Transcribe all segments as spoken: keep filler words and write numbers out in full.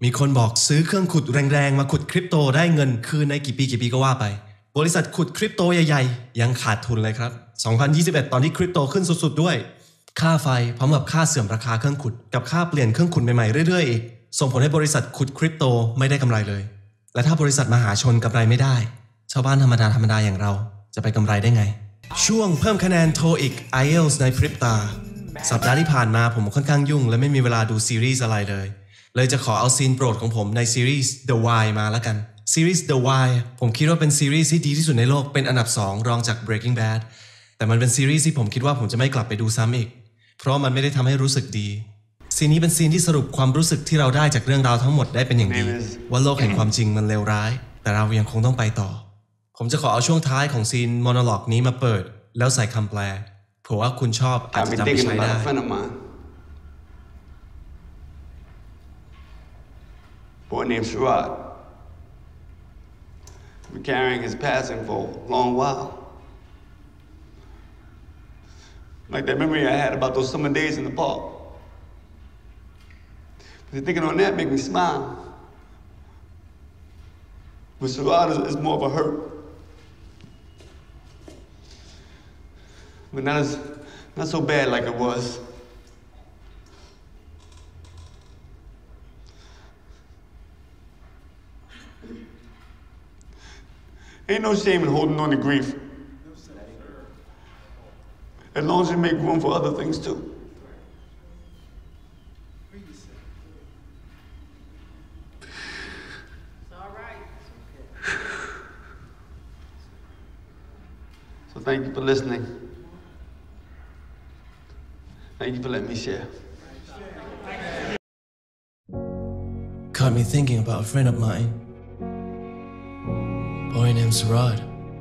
มีคนบอกซื้อเครื่องขุดแรงๆมาขุดคริปโตได้เงินคืนในกี่ปีกี่ปีก็ว่าไปบริษัทขุดคริปโตใหญ่ๆยังขาดทุนเลยครับสองพันยี่สิบเอ็ดตอนที่คริปโตขึ้นสุดๆด้วยค่าไฟพร้อมกับค่าเสื่อมราคาเครื่องขุดกับค่าเปลี่ยนเครื่องขุดใหม่ๆเรื่อยๆอีกส่งผลให้บริษัทขุดคริปโตไม่ได้กำไรเลยและถ้าบริษัทมหาชนกำไรไม่ได้ชาวบ้านธรรมดาธรรมดาอย่างเราจะไปกำไรได้ไงช่วงเพิ่มคะแนน โทอีก ไอ เอล ที เอส ในพริบตาสัปดาห์ที่ผ่านมาผมค่อนข้างยุ่งและไม่มีเวลาดูซีรีส์อะไรเลยเลยจะขอเอาซีนโปรดของผมในซีรีส์ The Wire มาแล้วกันซีรีส์ The Wire ผมคิดว่าเป็นซีรีส์ที่ดีที่สุดในโลกเป็นอันดับสองรองจาก Breaking Bad แต่มันเป็นซีรีส์ที่ผมคิดว่าผมจะไม่กลับไปดูซ้ำอีกเพราะมันไม่ได้ทำให้รู้สึกดีซีนนี้เป็นซีนที่สรุปความรู้สึกที่เราได้จากเรื่องราวทั้งหมดได้เป็นอย่างดีว่าโลกแห่งความจริงมันเลวร้ายแต่เรายังคงต้องไปต่อผมจะขอเอาช่วงท้ายของซีนโมโนโลกนี้มาเปิดแล้วใส่คำแปลเผื่อว่าคุณชอบอาจจะจำไปใช้ได้ Boy named Sherrod. Been carrying his passing for a long while. Like that memory I had about those summer days in the park. But thinking on that make me smile. But Sherrod is, is more of a hurt. But not as not so bad like it was. Ain't no shame in holding on to grief. As long as you make room for other things too. It's all right. So thank you for listening. Thank you for letting me share. Caught me thinking about a friend of mine. Boy named Sherrod.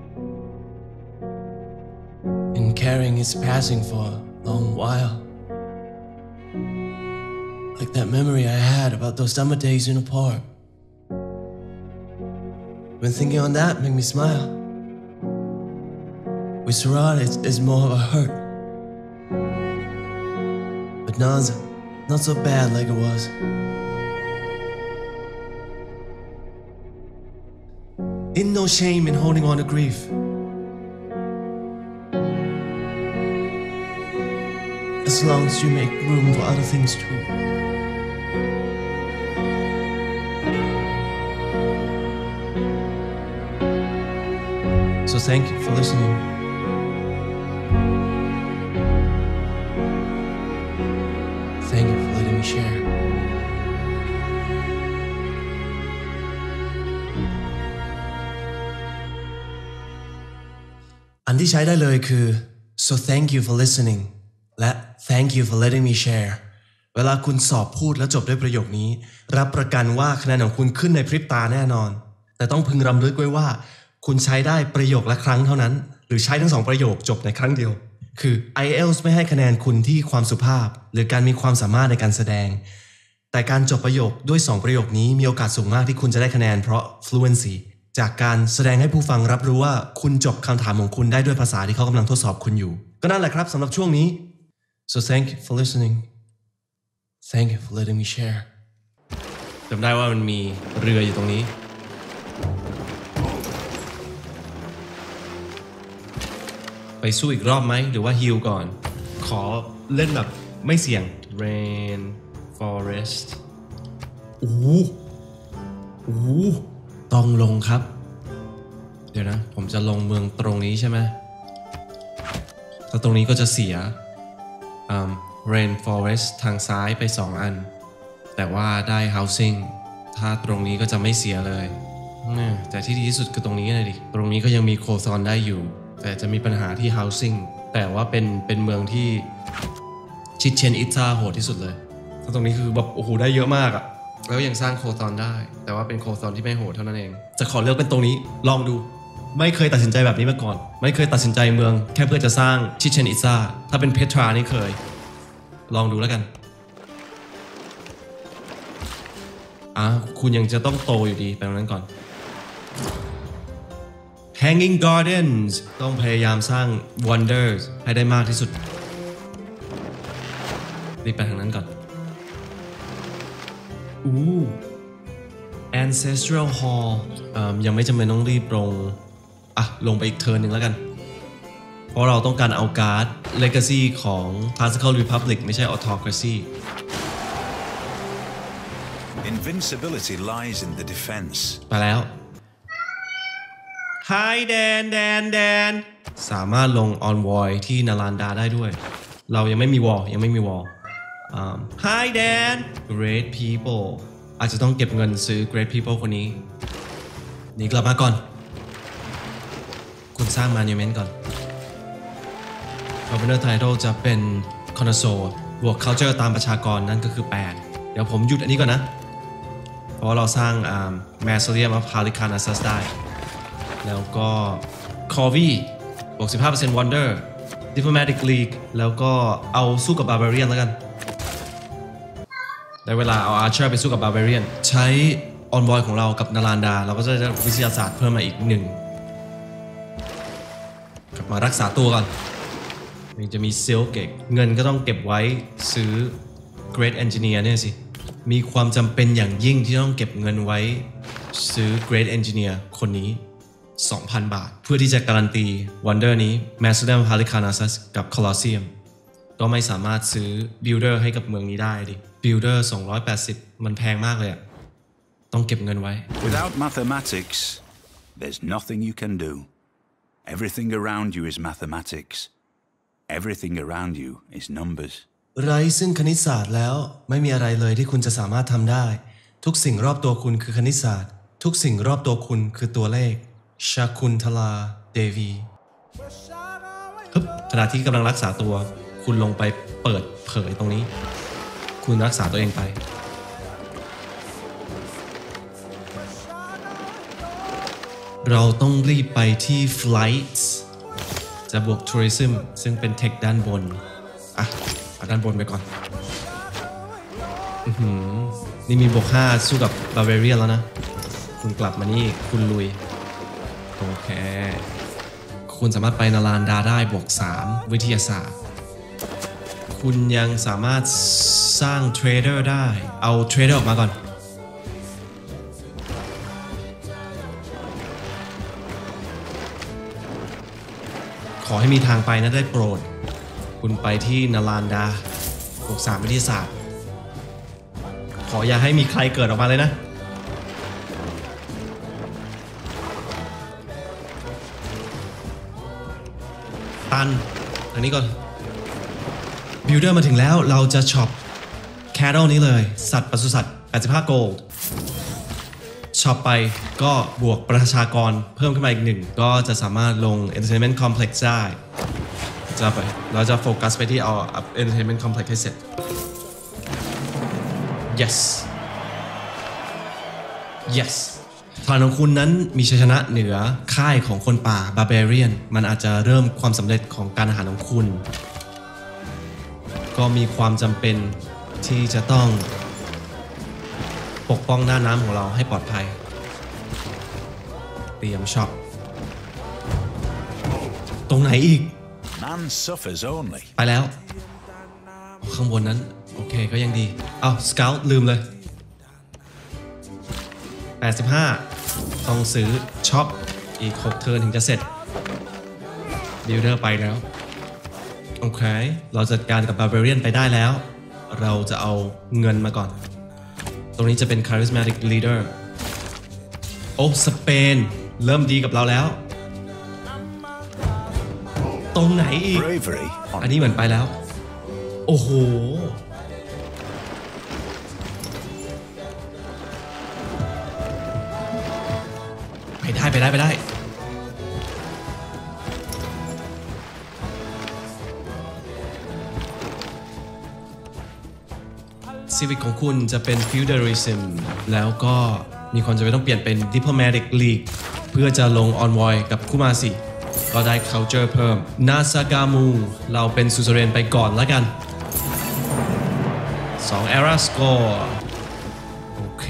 And carrying his passing for a long while. Like that memory I had about those summer days in the park. When thinking on that made me smile. With Sherrod, it's, it's more of a hurt. But now it's not so bad like it was. Ain't no shame in holding on to grief. As long as you make room for other things too. So thank you for listening. Thank you for letting me share.อันที่ใช้ได้เลยคือ so thank you for listening และ thank you for letting me share เวลาคุณสอบพูดแล้วจบด้วยประโยคนี้รับประกันว่าคะแนนของคุณขึ้นในพริบตาแน่นอนแต่ต้องพึงรำลึกไว้ว่าคุณใช้ได้ประโยคละครั้งเท่านั้นหรือใช้ทั้งสองประโยคจบในครั้งเดียวคือ ไอ เอล ที เอส ไม่ให้คะแนนคุณที่ความสุภาพหรือการมีความสามารถในการแสดงแต่การจบประโยคด้วยสองประโยคนี้มีโอกาสสูงมากที่คุณจะได้คะแนนเพราะ fluencyจากการแสดงให้ผู้ฟังรับรู้ว่าคุณจบคำถามของคุณได้ด้วยภาษาที่เขากำลังทดสอบคุณอยู่ก็นั่นแหละครับสำหรับช่วงนี้ so thank you for listening thank you for letting me share จำได้ว่ามันมีเรืออยู่ตรงนี้ไปสู้อีกรอบไหมหรือว่าฮิลก่อนขอเล่นแบบไม่เสี่ยง rain forest โอ้โหโอ้โหต้องลงครับเดี๋ยวนะผมจะลงเมืองตรงนี้ใช่ไหมถ้าตรงนี้ก็จะเสีย um, rain forest ทางซ้ายไปสองอันแต่ว่าได้ housing ถ้าตรงนี้ก็จะไม่เสียเลยแต่ที่ดีที่สุดคือตรงนี้เลยดิตรงนี้ก็ยังมีโคซอนได้อยู่แต่จะมีปัญหาที่ housing แต่ว่าเป็นเป็นเมืองที่ชิเชนอิตซาโหดที่สุดเลยถ้าตรงนี้คือแบบโอ้โหได้เยอะมากอะแล้วยังสร้างโคซอนได้แต่ว่าเป็นโคซอนที่ไม่โหดเท่านั้นเองจะขอเลือกเป็นตรงนี้ลองดูไม่เคยตัดสินใจแบบนี้มาก่อนไม่เคยตัดสินใจเมืองแค่เพื่อจะสร้างชิเชนอิตซาถ้าเป็นเพตรานี่เคยลองดูแล้วกันอ่ะคุณยังจะต้องโตอยู่ดีไปตรงนั้นก่อน Hanging Gardens ต้องพยายามสร้าง Wonders ให้ได้มากที่สุดรีบไปทางนั้นก่อนอู้ Ancestral Hall ยังไม่จำเป็นต้องรีบลงอ่ะลงไปอีกเทิร์นหนึ่งแล้วกันเพราะเราต้องการเอาการ์ด Legacy ของ Classical Republic ไม่ใช่ Autocracy Invincibility lies in the defense ไปแล้ว Hi แดนแดนแดนสามารถลง Envoy ที่นาลานดาได้ด้วยเรายังไม่มีวอลยังไม่มีวอล Hi แดน Great People อาจจะต้องเก็บเงินซื้อ Great People คนนี้หนีกลับมาก่อนคุณสร้าง Monument ก่อน Governor Title จะเป็น Consul บวก Culture ตามประชากรนั่นก็คือแปดเดี๋ยวผมหยุดอันนี้ก่อนนะเพราะเราสร้าง Mausoleum of Halicarnassus ได้แล้วก็ Corvi บวก สิบห้าเปอร์เซ็นต์ Wonder Diplomatic League แล้วก็เอาสู้กับ Barbarian แล้วกันได้เวลาเอา Archer ไปสู้กับ Barbarian ใช้ Envoy ของเรากับนาลานดาเราก็จะได้วิทยาศาสตร์เพิ่มมาอีกหนึ่งกลับมารักษาตัวก่อนยังจะมี Silk เก็บเงินก็ต้องเก็บไว้ซื้อ Great Engineer เนี่ยสิมีความจำเป็นอย่างยิ่งที่ต้องเก็บเงินไว้ซื้อ Great Engineer คนนี้ สองพัน บาทเพื่อที่จะการันตี Wonder นี้ Mausoleum Halicarnassus กับ Colosseum ก็ไม่สามารถซื้อ Builder ให้กับเมืองนี้ได้ดิ Builder สองร้อยแปดสิบมันแพงมากเลยอะต้องเก็บเงินไว้ Without mathematics there's nothing you can do everything around you is mathematics everything around you is numbers ไร้ซึ่งคณิตศาสตร์แล้วไม่มีอะไรเลยที่คุณจะสามารถทำได้ทุกสิ่งรอบตัวคุณคือคณิตศาสตร์ทุกสิ่งรอบตัวคุณคือตัวเลขชาคุนทลาเดวีขณะที่กำลังรักษาตัวคุณลงไปเปิดเผยตรงนี้คุณรักษาตัวเองไปเราต้องรีบไปที่ Flights จะบวก Tourism ซึ่งเป็นเทคด้านบนอ่ะเอาด้านบนไปก่อนอือหือนี่มีบวกห้าสู้กับ Barbarian แล้วนะคุณกลับมานี่คุณลุยโอเคคุณสามารถไปนาลานดาได้บวกสามวิทยาศาสตร์คุณยังสามารถสร้างเทรดเดอร์ได้เอาเทรดเดอร์ออกมาก่อนขอให้มีทางไปนะได้โปรดคุณไปที่นาลานดาบวกสามวิทยาศาสตร์ขออย่าให้มีใครเกิดออกมาเลยนะตันอันนี้ก่อนบิลเดอร์มาถึงแล้วเราจะช็อปแคทเทิลนี้เลยสัตว์ปศุสัตว์แปดสิบห้าโกลด์ช็อปไปก็บวกประชากรเพิ่มขึ้นมาอีกหนึ่งก็จะสามารถลง Entertainment Complex ได้จะไปเราจะโฟกัสไปที่เอา Entertainment Complex ให้เสร็จ yes yes ฐานของคุณนั้นมีชัยชนะเหนือค่ายของคนป่า Barbarian มันอาจจะเริ่มความสำเร็จของการอาหารของคุณก็มีความจำเป็นที่จะต้องปกป้องหน้าน้ำของเราให้ปลอดภัยเตรียมช็อปตรงไหนอีก Man suffers only ไปแล้วข้างบนนั้นโอเคก็ยังดีอ้าวสเกลลืมเลยแปดสิบห้าต้องซื้อช็อปอีกหกเทิร์นถึงจะเสร็จบิลเดอร์ไปแล้วโอเคเราจัดการกับ Barbarian ไปได้แล้วเราจะเอาเงินมาก่อนตรงนี้จะเป็น Charismatic Leader โอ้สเปนเริ่มดีกับเราแล้วตรงไหนอีกอันนี้เหมือนไปแล้วโอ้โหไปได้ไปได้ไปได้ชีวิตของคุณจะเป็น feudalism แล้วก็มีความจำเป็นต้องเปลี่ยนเป็น diplomatic league เพื่อจะลง envoy กับคุมาสิก็ได้ culture เพิ่มนาซากามูเราเป็นซูเซเรนไปก่อนแล้วกันสอง era score โอเค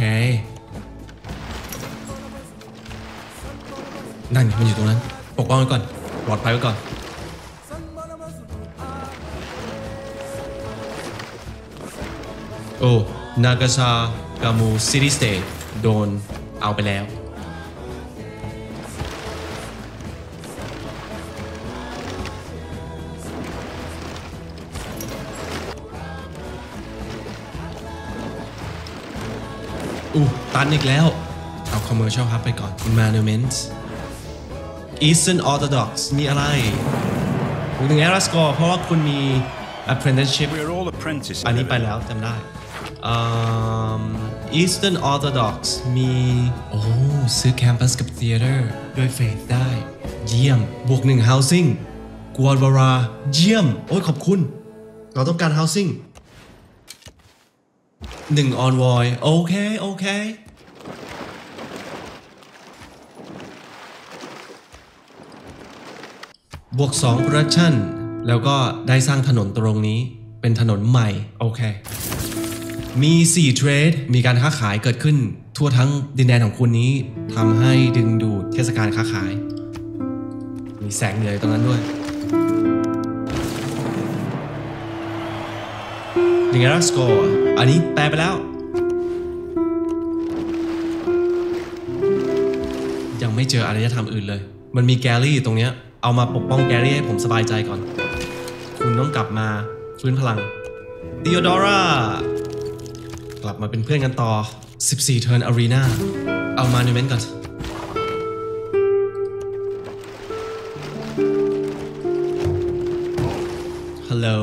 นั่นมันอยู่ตรงนั้นปกป้องไว้ก่อนปลอดภัยไว้ก่อนโอ้นากาซากามูซิตี้สเตทโดนเอาไปแล้วอู้ตันอีกแล้วเอา commercial hub ไปก่อน Monument Eastern Orthodox มีอะไรคุณถึง Erascore เพราะว่าคุณมี apprenticeship We're all apprentices. อันนี้ไปแล้วจำได้ um, Eastern Orthodox มีโอ้ซื้อ campus กับ theater ด้วย faith ได้เยี่ยมบวกหนึ่ง housing กวาดวาราเยี่ยมโอ้ยขอบคุณเราต้องการ housing หนึ่ง envoy โอเคโอเคบวกสอง production แล้วก็ได้สร้างถนนตรงนี้เป็นถนนใหม่โอเคมีสี่ trade มีการค้าขายเกิดขึ้นทั่วทั้งดินแดนของคุณนี้ทำให้ดึงดูดเทศกาลค้าขายมีแสงเหนือตรงนั้นด้วยหนึ่ง error score อันนี้แปลไปแล้วยังไม่เจออารยธรรมอื่นเลยมันมีแกลลี่ตรงเนี้ยเอามาปกป้องแกรี่ให้ผมสบายใจก่อนคุณต้องกลับมาฟื้นพลังดิโอดอร่ากลับมาเป็นเพื่อนกันต่อสิบสี่ Turn Arena เอามานูเมนต์ก่อนฮัลโหล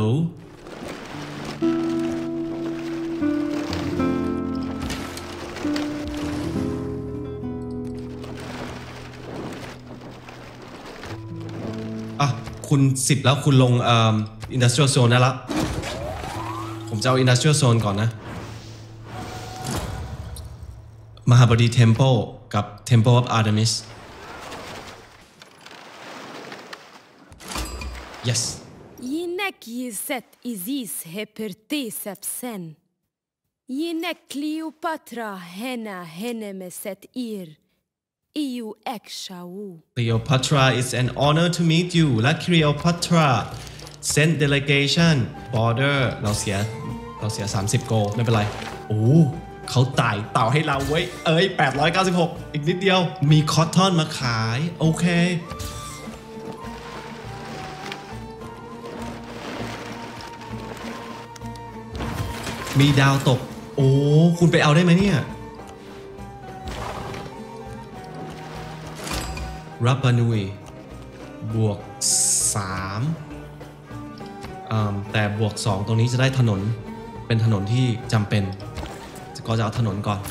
อ่ะคุณสิบแล้วคุณลงเอ่อ Industrial Zone ได้แล้วผมจะเอา Industrial Zone ก่อนนะมหาบดี Temple กับ Temple of Artemis yes Jinek jizet izis hepertesep sen Jinek Cleopatra hena henemeset ir Iu ekshau Cleopatra is an honor to meet you และ Cleopatra send delegation border เราเสียเราเสียสามสิบโกไม่เป็นไรโอ้เขาต่ายเต่าให้เราเว้ยเอ้ยแปดร้อยเก้าสิบหกอีกนิดเดียวมีคอตทอนมาขายโอเคมีดาวตกโอ้คุณไปเอาได้ไหมเนี่ยรับปานุยบวกสามแต่บวกสองตรงนี้จะได้ถนนเป็นถนนที่จำเป็นก็จะเอาถนนก่อน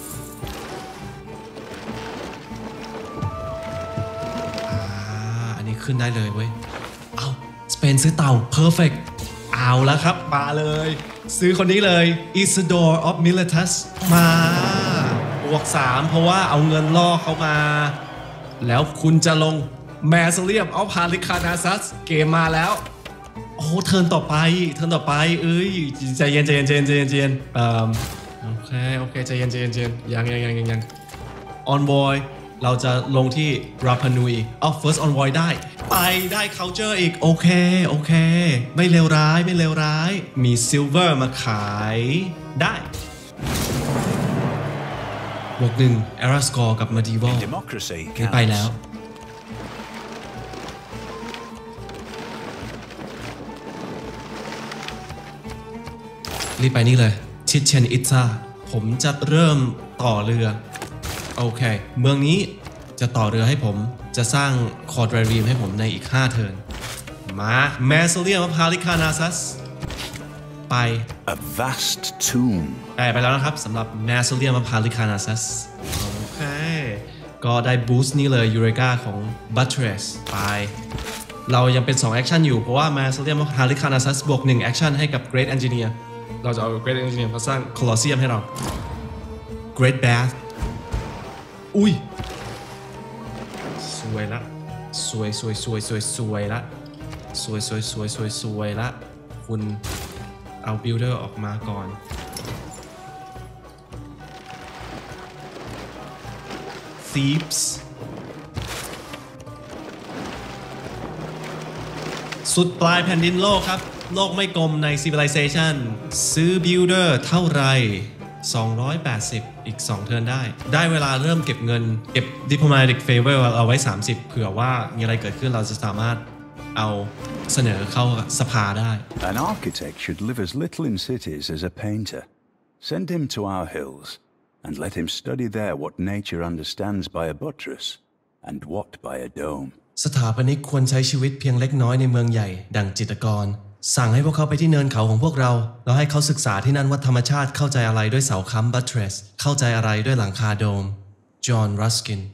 อ่าอันนี้ขึ้นได้เลยเว้ยเอาสเปนซื้อเต่า perfect เอาแล้วครับมาเลยซื้อคนนี้เลย Isidore of Miletus มาบวกสามเพราะว่าเอาเงินล่อเขามาแล้วคุณจะลง Mausoleum of Halicarnassus เกมมาแล้วโอ้เทิร์นต่อไปเทิร์นต่อไปเอ้ยใจเย็นใจเย็นใจเย็นใจเย็นใจเย็นเอ่อโอเคโอเคใจเย็นใจเย็นใจเย็นยังยังยังยังยัง Envoy เราจะลงที่ Rapa Nui เอา First Envoy ได้ไปได้ Culture อีกโอเคโอเคไม่เลวร้ายไม่เลวร้ายมี Silver มาขายได้บวกหนึ่ง Erascore กับ Medieval นี่ไปแล้วรีบไปนี่เลยชิเชนอิตซาผมจะเริ่มต่อเรือโอเคเมืองนี้จะต่อเรือให้ผมจะสร้างคอร์ดรีมให้ผมในอีกห้าเทิร์นมาแมสเลียมพาลิคานาซัสไป A vast tomb ได้ไปแล้วนะครับสำหรับแมสเลียมพาลิคานาซัสโอเคก็ได้บูสต์นี่เลยยูเรกาของบัตเทรสไปเรายังเป็นสองแอคชั่นอยู่เพราะว่าแมสเลียมพาลิคานาซัสบวกหนึ่งแอคชั่นให้กับ Great Engineerเราจะเอา Great Engineer มาสร้าง Colosseum ให้เรา Great Bath อุ้ยสวยละสวยสวยสวยสวยสวยละสวยสวยสวยสวยสวยละคุณเอา Builder ออกมาก่อน Thieves สุดปลายแผ่นดินโลกครับโลกไม่กลมใน Civilization ซื้อ Builder เท่าไรสองร้อยแปดสิบอีกสองเทิร์นได้ได้เวลาเริ่มเก็บเงินเก็บ diplomatic favor เอาไว้สามสิบเผื่อว่ามีอะไรเกิดขึ้นเราจะสามารถเอาเสนอเข้าสภาได้ An architect should live as little in cities as a painter. Send him to our hills and let him study there what nature understands by a buttress and what by a dome. สถาปนิกควรใช้ชีวิตเพียงเล็กน้อยในเมืองใหญ่ดังจิตรกรสั่งให้พวกเขาไปที่เนินเขาของพวกเราแล้วให้เขาศึกษาที่นั่นว่าธรรมชาติเข้าใจอะไรด้วยเสาค้ำ buttress เข้าใจอะไรด้วยหลังคาโดมจอห์นรัสกิน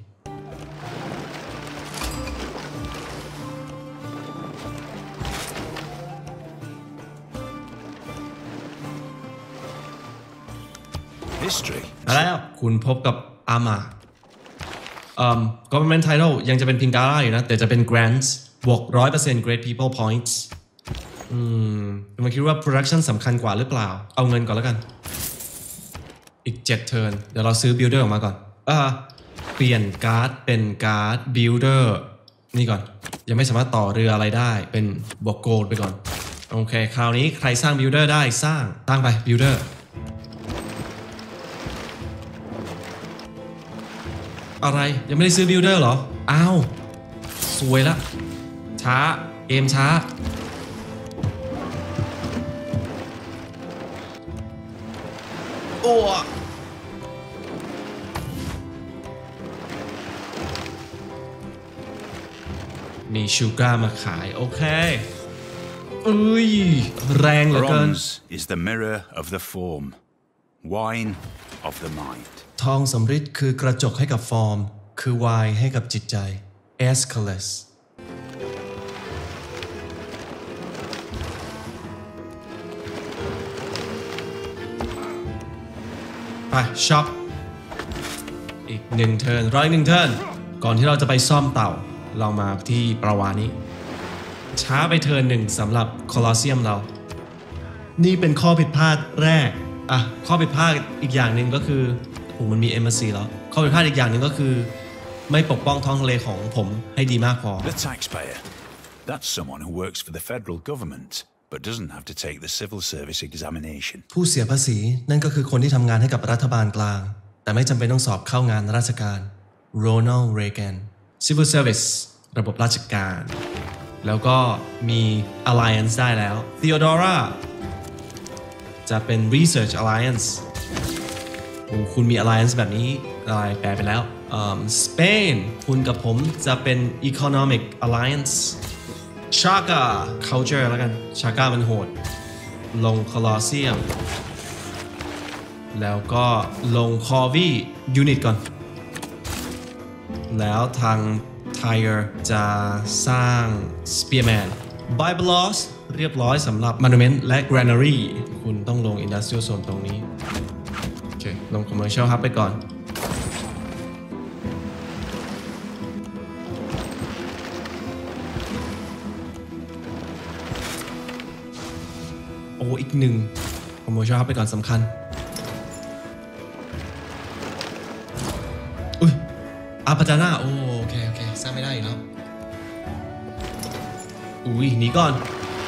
แล้วคุณพบกับอามาอืม government title ยังจะเป็นพิงการ่าอยู่นะแต่จะเป็น grants บวก ร้อยเปอร์เซ็นต์ great people points อืมผมคิดว่า production สำคัญกว่าหรือเปล่าเอาเงินก่อนแล้วกันอีกเจ็ด turn เดี๋ยวเราซื้อ builder ออกมาก่อนอ่าเปลี่ยนการ์ดเป็นการ์ด builder นี่ก่อนยังไม่สามารถต่อเรืออะไรได้เป็นบวก gold ไปก่อนโอเคคราวนี้ใครสร้าง builder ได้สร้างสร้างไป builderอะไรยังไม่ได้ซื้อบิลเดอร์เหรออ้าวสวยละช้าเกมช้าโอ้มีชูการ์มาขายโอเคอุ้ยแรงเหลือเกิน Bronze is the mirror of the form, wine of the mind. ทองสำริดคือกระจกให้กับฟอร์มคือไวน์ให้กับจิตใจ Aeschylus ไปช็อปอีกหนึ่งเทิร์นร้อยหนึ่งเทิร์นก่อนที่เราจะไปซ่อมเต่าเรามาที่ปราวานี้ช้าไปเทิร์นหนึ่งสำหรับโคลอสเซียมเรานี่เป็นข้อผิดพลาดแรกอ่ะข้อผิดพลาดอีกอย่างหนึ่งก็คือโอ้มันมี เอ็ม เอส ซี แล้วข้อผิดพลาดอีกอย่างหนึ่งก็คือไม่ปกป้องท้องทะเลของผมให้ดีมากพอ The taxpayer. That's someone who works for the federal government but doesn't have to take the civil service examination. ผู้เสียภาษีนั่นก็คือคนที่ทำงานให้กับรัฐบาลกลางแต่ไม่จำเป็นต้องสอบเข้างานราชการโรนัลด์ เรแกน Civil Service ระบบราชการแล้วก็มี Alliance ได้แล้ว Theodora จะเป็น Research Alliance คุณมี Alliance แบบนี้อะไรแปลไปแล้ว Spain คุณกับผมจะเป็น Economic Alliance Shaka Culture แล้วกัน Shaka มันโหดลง Colosseum แล้วก็ลง Corvi Unit ก่อนแล้วทาง Tyre จะสร้าง Spearman Byblos เรียบร้อยสำหรับ Monument และ Granary คุณต้องลง Industrial Zone ตรงนี้โอเคลง Commercial Hub ไปก่อนโอ้อีกหนึ่ง Commercial Hub ไปก่อนสำคัญอุ้ยอาปาจาน่าโอเคโอเคสร้างไม่ได้อีกแล้วอุ้ยหนีก่อน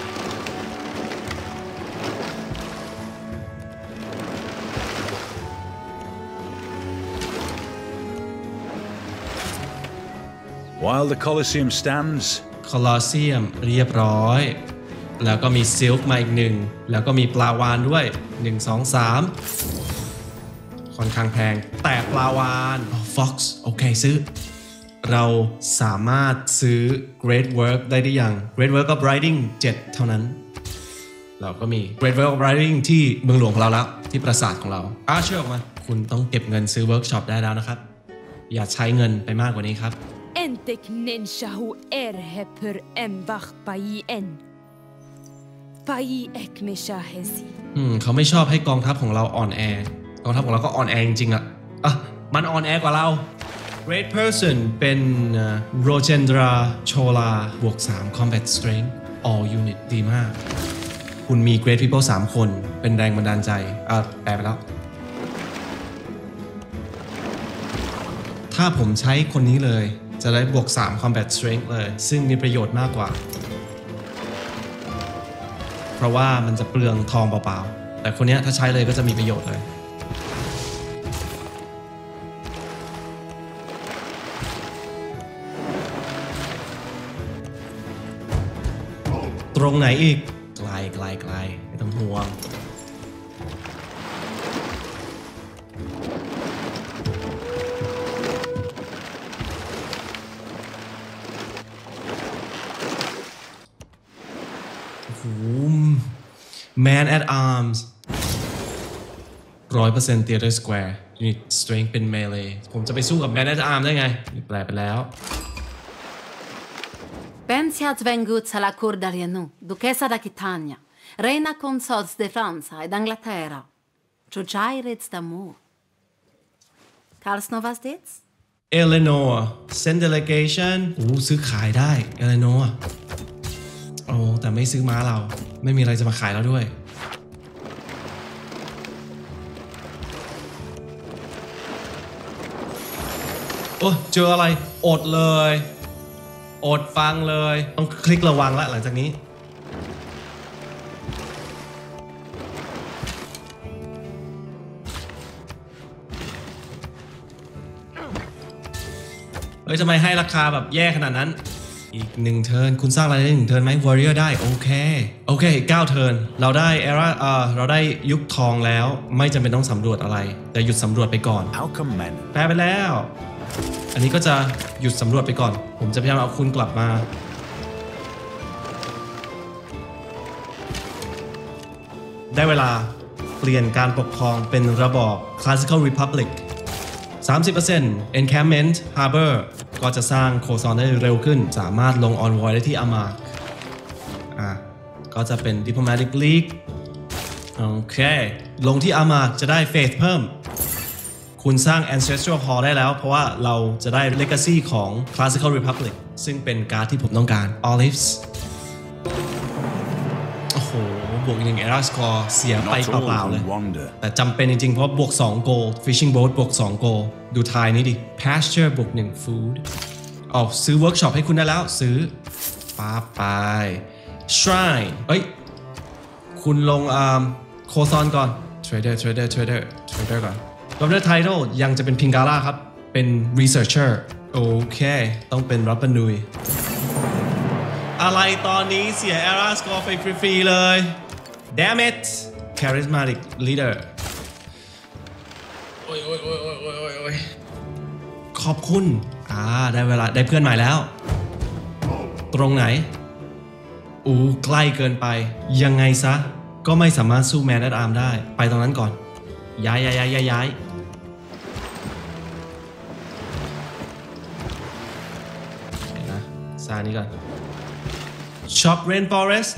While the Colosseum stands, Colosseum เรียบร้อยแล้วก็มีซิลค์มาอีกหนึ่งแล้วก็มีปลาวาฬด้วยหนึ่ง สอง สามค่อนข้างแพงแต่ปลาวาฬ Fox โอเคซื้อเราสามารถซื้อ Great Work ได้หรือยัง Great Work of Writing เจ็ดเท่านั้นเราก็มี Great Work of Writing ที่เมืองหลวงของเราแล้วที่ปราสาทของเราอ่ะเชื่อออกมาคุณต้องเก็บเงินซื้อเวิร์กช็อปได้แล้วนะครับอย่าใช้เงินไปมากกว่านี้ครับ Entek nenshahu erheper embach paien. Pai ek meshahezi. อืมเขาไม่ชอบให้กองทัพของเราอ่อนแอกองทัพของเราก็อ่อนแอจริงๆอะอ่ะมันอ่อนแอกว่าเรา Great Person เป็นโรเจนดราโชลาบวกสาม Combat Strength All Unit ดีมากคุณมี Great People สามคนเป็นแรงบันดาลใจอ่ะแปลไปแล้วถ้าผมใช้คนนี้เลยจะได้บวกสาม Combat Strength เลยซึ่งมีประโยชน์มากกว่าเพราะว่ามันจะเปลืองทองเปล่าๆแต่คนนี้ถ้าใช้เลยก็จะมีประโยชน์เลยตรงไหนอีกไกลไกลไกลไม่ต้องห่วงMan at Arms ร้อยเปอร์เซ็นต์ Theater Square Unit Strength เป็น Melee ผมจะไปสู้กับ Man at Arms ได้ไงแปลไปแล้ว Pensiat vengut alla Cour d'Ariano, duchessa d'Aquitania, reina consorts de Franza ed Anglaterra. Ciuciairets d'amor. Carls novas dits? Eleanor send delegation โอ้ซื้อขายได้ Eleanor โอ้แต่ไม่ซื้อม้าเราไม่มีอะไรจะมาขายแล้วด้วยโอ้เจออะไรอดเลยอดฟังเลยต้องคลิกระวังละหลังจากนี้เฮ้ยทำไมให้ราคาแบบแย่ขนาดนั้นอีกหนึ่งเทิร์นคุณสร้างอะไรได้หนึ่งเทิร์นไหม Warrior ได้โอเคโอเคเก้าเทิร์นเราได้ Era เอ่อเราได้ยุคทองแล้วไม่จำเป็นต้องสำรวจอะไรแต่หยุดสำรวจไปก่อนแปลไปแล้วอันนี้ก็จะหยุดสำรวจไปก่อนผมจะพยายามเอาคุณกลับมาได้เวลาเปลี่ยนการปกครองเป็นระบอบ Classical Republic สามสิบเปอร์เซ็นต์ Encampment Harbor ก็จะสร้างโคซอนได้เร็วขึ้นสามารถลง Envoy ได้ที่อามาอ่ะก็จะเป็น Diplomatic League โอเคลงที่อามาจะได้เฟสเพิ่มคุณสร้าง Ancestral Hall ได้แล้วเพราะว่าเราจะได้ Legacy ของ Classical Republic ซึ่งเป็นการ์ดที่ผมต้องการ Olives โอ้โหบวกอีกหนึ่ง Era Score เสียไปเปล่าๆเลยแต่จำเป็นจริงๆเพราะบวกสอง Gold Fishing Boat บวกสอง Gold ดูทายนี้ดิ Pasture บวกหนึ่ง Food อ๋อซื้อ Workshop ให้คุณได้แล้วซื้อป๊าไป Shrine เอ้ยคุณลงโคซอนก่อน Trader Trader Trader Trader ก่อนGovernor Title ยังจะเป็นพิงกาล่าครับเป็น Researcher โอเคต้องเป็นรัปปนุยอะไรตอนนี้เสีย Era Score ไปฟรีๆเลย Damn it Charismatic Leader โอ้ยโอ้ยโอ้ยโอ้ยโอ้ยโอ้ยขอบคุณอ่าได้เวลาได้เพื่อนใหม่แล้วตรงไหนอู้ใกล้เกินไปยังไงซะก็ไม่สามารถสู้ Man at Arms ได้ไปตรงนั้นก่อนย้ายย้ายย้ายย้ายย้ายเห็นนะซานี้ก่อน Shop Rainforest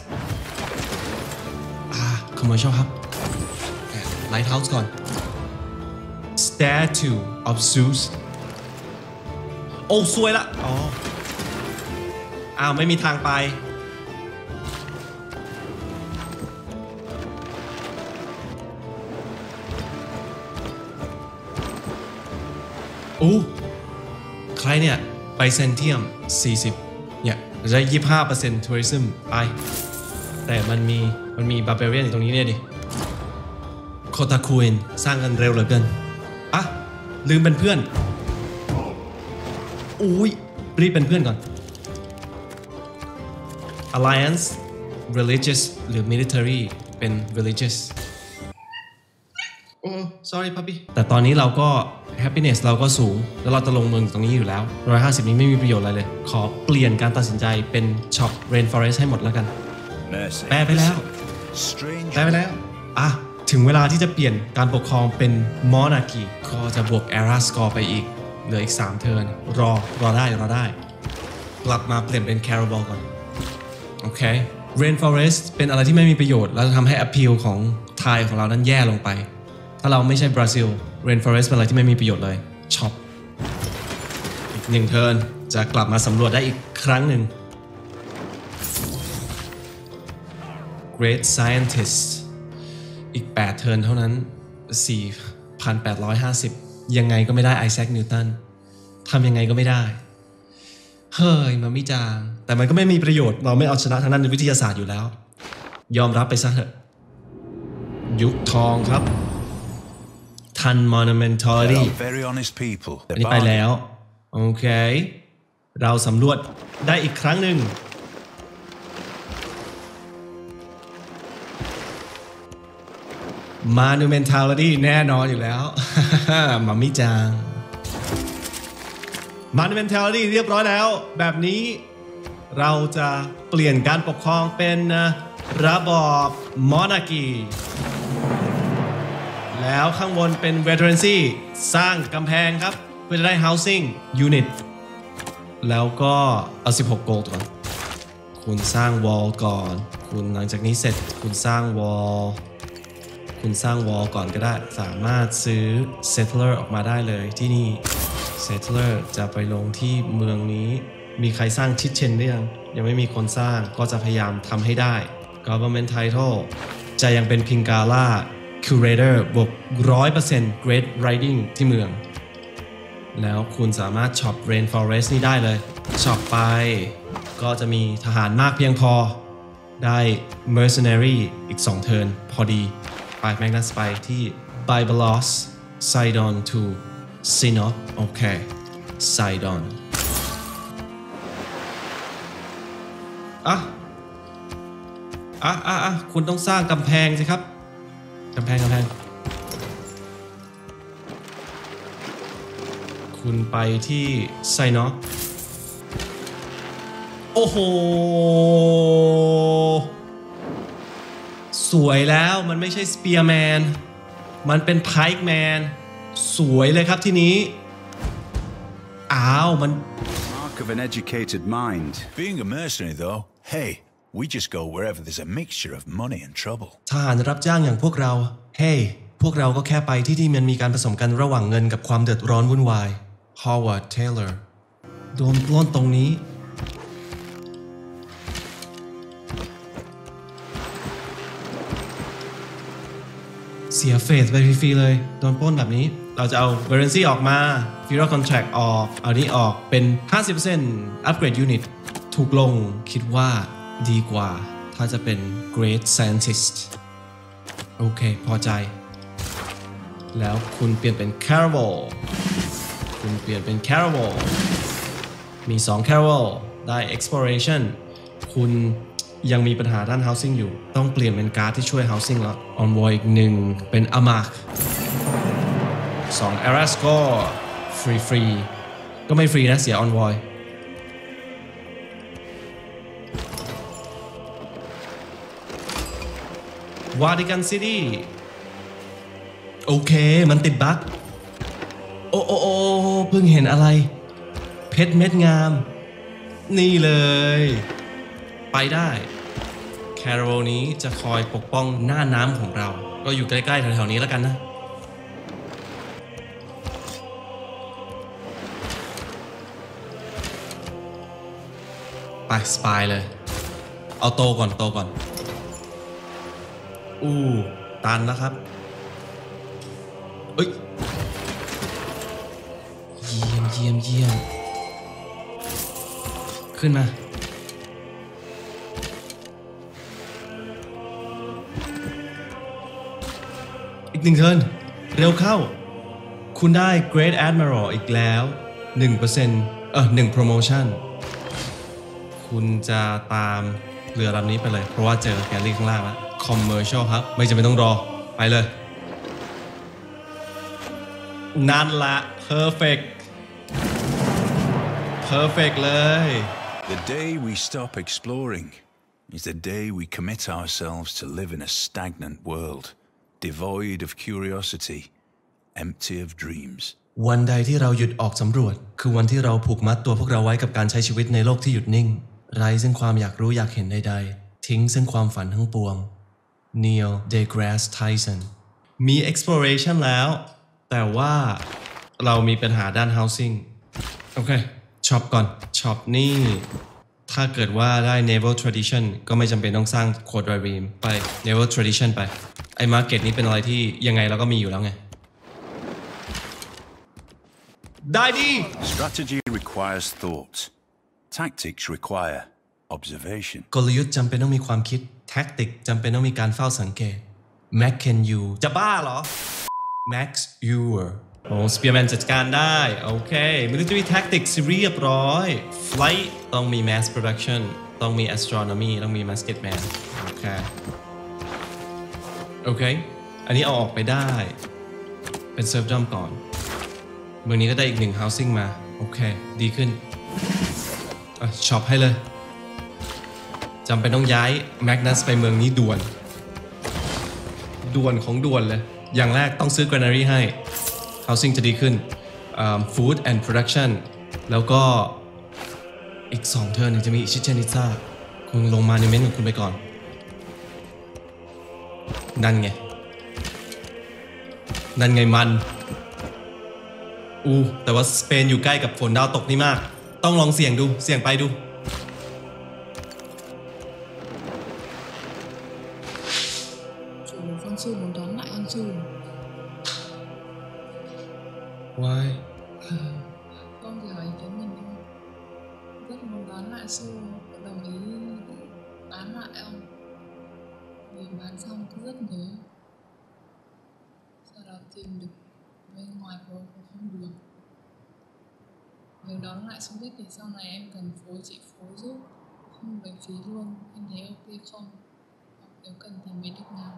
อ่า Commercial ครับ Lighthouse ก่อน Statue of Zeus โอ้สวยละอ๋ออ้าวไม่มีทางไปโอ้ใครเนี่ยไปเซนเทียมสี่สิบเนี่ยจะได้ ยี่สิบห้าเปอร์เซ็นต์ tourism ไปแต่มันมีมันมีบาร์เบเรียนอยู่ตรงนี้เนี่ยดิโคตาคูอินสร้างกันเร็วเหลือเกินอ่ะลืมเป็นเพื่อนอุ้ยรีบเป็นเพื่อนก่อน Alliance Religious หรือ Military เป็น Religious โอ้ sorry puppy แต่ตอนนี้เราก็ happiness เราก็สูงแล้วเราจะลงเมืองตรงนี้อยู่แล้วหนึ่งร้อยห้าสิบนี้ไม่มีประโยชน์อะไรเลยขอเปลี่ยนการตัดสินใจเป็น shop rainforest ให้หมดแล้วกันแปลไปแล้วแปลไปแล้วอ่ะถึงเวลาที่จะเปลี่ยนการปกครองเป็น monarchy ก็จะบวก era score ไปอีกเหลืออีกสามเทิร์นรอรอได้รอได้กลับมาเปลี่ยนเป็น Carabal ก่อนโอเค rainforest เป็นอะไรที่ไม่มีประโยชน์แล้วจะทำให้ appeal ของไทยของเรานั้นแย่ลงไปถ้าเราไม่ใช่บราซิล Rainforest เป็นอะไรที่ไม่มีประโยชน์เลยช็อปอีกหนึ่งเทิร์นจะกลับมาสำรวจได้อีกครั้งหนึ่ง Great Scientist อีกแปดเทิร์นเท่านั้น สี่พันแปดร้อยห้าสิบ ยังไงก็ไม่ได้ไอแซคนิวตันทำยังไงก็ไม่ได้เฮ้ยมันไม่จางแต่มันก็ไม่มีประโยชน์เราไม่เอาชนะทางด้านวิทยาศาสตร์อยู่แล้วยอมรับไปซะเถอะยุคทองครับทัน Monumentality อันนี้ไปแล้วโอเคเราสำรวจได้อีกครั้งหนึ่ง Monumentality แน่นอนอยู่แล้ว มัมมี่จาง Monumentality เรียบร้อยแล้วแบบนี้เราจะเปลี่ยนการปกครองเป็นระบอบ Monarchy แล้วข้างบนเป็น Veterancy สร้างกำแพงครับเพื่อได้ Housing Unit แล้วก็เอาสิบหก Gold ก่อนคุณสร้าง Wall ก่อนคุณหลังจากนี้เสร็จคุณสร้าง Wall คุณสร้าง Wall ก่อนก็ได้สามารถซื้อ Settler ออกมาได้เลยที่นี่ Settler จะไปลงที่เมืองนี้มีใครสร้างชิดเชนหรือยังยังไม่มีคนสร้างก็จะพยายามทำให้ได้ Government Title จะยังเป็น Pingala Curator บวก หนึ่งร้อยเปอร์เซ็นต์ Great Riding ที่เมืองแล้วคุณสามารถช็อป Rainforest นี้ได้เลยช็อปไปก็จะมีทหารมากเพียงพอได้ Mercenary อีกสองเทิร์นพอดีไป Magnus ไปที่ Byblos Sidon to Sinop โอเค Sidon อ่ะอ่ะอ่ะอ่ะคุณต้องสร้างกำแพงสิครับกำแพงกำแพงคุณไปที่ไซนอโอ้โหสวยแล้วมันไม่ใช่สเปียร์แมนมันเป็นไพค์แมนสวยเลยครับที่นี้อ้าวมัน Mark of an educated mind. Being a mercenary, though, hey, we just go wherever there's a mixture of money and trouble. ทหารรับจ้างอย่างพวกเราเฮ้พวกเราก็แค่ไปที่ที่มันมีการผสมกันระหว่างเงินกับความเดือดร้อนวุ่นวาย Howard Taylor โดนปล้นตรงนี้เสียเฟสไปฟรีๆเลยโดนปล้นแบบนี้เราจะเอา Varancy ออกมา Federal Contract ออกเอานี้ออกเป็น ห้าสิบเปอร์เซ็นต์ Upgrade Unit ถูกลงคิดว่าดีกว่าถ้าจะเป็น Great Scientist โอเคพอใจแล้วคุณเปลี่ยนเป็น Caraval คุณเปลี่ยนเป็น Caraval มีสอง Caraval ได้ Exploration คุณยังมีปัญหาด้าน Housing อยู่ต้องเปลี่ยนเป็นการ์ดที่ช่วย Housing แล้ว Envoy อีกหนึ่งเป็น Amak สอง Arasco ฟรีฟรีก็ไม่ฟรีนะเสีย Envoyวาติกันซิตี้โอเคมันติดบั๊กโอ้โอ้โอ้เพิ่งเห็นอะไรเพชรเม็ดงามนี่เลยไปได้แคโรนี้จะคอยปกป้องหน้าน้ำของเราก็อยู่ใกล้ๆแถวๆนี้แล้วกันนะไปสปายเลยเอาโตก่อนโตก่อนอู้ตันแล้วครับเอ้ยเยี่ยมเยี่ยมเยี่ยมขึ้นมาอีกหนึ่งเทิร์นเร็วเข้าคุณได้ Great Admiral อีกแล้ว หนึ่งเปอร์เซ็นต์ เออหนึ่ง promotion คุณจะตามเรือลำนี้ไปเลยเพราะว่าเจอแกลลี่ข้างล่างแล้วCommercial ครับไม่จำเป็นต้องรอไปเลยนั่นละ perfect perfect เลย The day we stop exploring is the day we commit ourselves to live in a stagnant world, devoid of curiosity, empty of dreams. วันใดที่เราหยุดออกสำรวจคือวันที่เราผูกมัดตัวพวกเราไว้กับการใช้ชีวิตในโลกที่หยุดนิ่งไร้ซึ่งความอยากรู้อยากเห็นใดๆทิ้งซึ่งความฝันทั้งปวงNeil deGrasse Tyson มี exploration แล้วแต่ว่าเรามีปัญหาด้าน housing โอเคช็อปก่อนช็อปนี่ถ้าเกิดว่าได้ naval tradition ก็ไม่จำเป็นต้องสร้าง code rhyme ไป naval tradition ไปไอ้ market นี้เป็นอะไรที่ยังไงเราก็มีอยู่แล้วไงได้ดี Strategy requires thought. Tactics require observation. กลยุทธ์จำเป็นต้องมีความคิดแท็กติกจำเป็นต้องมีการเฝ้าสังเกต Mac can you จะบ้าเหรอ Max you โอ้สเปียร์แมนจัดการได้โอเค Military Tactics เรียบร้อย Flight ต้องมี Mass Production ต้องมี Astronomy ต้องมี Musket Man โอเคโอเคอันนี้เอาออกไปได้เป็นเซิร์ฟดอมก่อนเมืองนี้ก็ได้อีกหนึ่ง housing มาโอเคดีขึ้นอ่ะช็อปให้เลยจำเป็นต้องย้ายแมกนัสไปเมืองนี้ด่วนด่วนของด่วนเลยอย่างแรกต้องซื้อ granary ให้ housing จะดีขึ้น food and production แล้วก็อีกสองเทิร์นจะมีชิเชนิซ่าคุณลงมาในเมนต์ของคุณไปก่อนนั่นไงนั่นไงมันอู้แต่ว่าสเปนอยู่ใกล้กับฝนดาวตกนี่มากต้องลองเสี่ยงดูเสี่ยงไปดู Văn Sư muốn đón lại Văn Sư. Why? Con chỉ hỏi ý kiến mình thôi. Rất muốn đón lại Sư, đồng ý bán lại ông. Vì bán xong cứ rất nhớ. Sau đó tìm được bên ngoài phố cũng không được. Nếu đón lại Sư biết thì sau này em cần phối chị phối giúp, không lấy phí luôn. Em thấy ok không? Nếu cần thì mới được nào.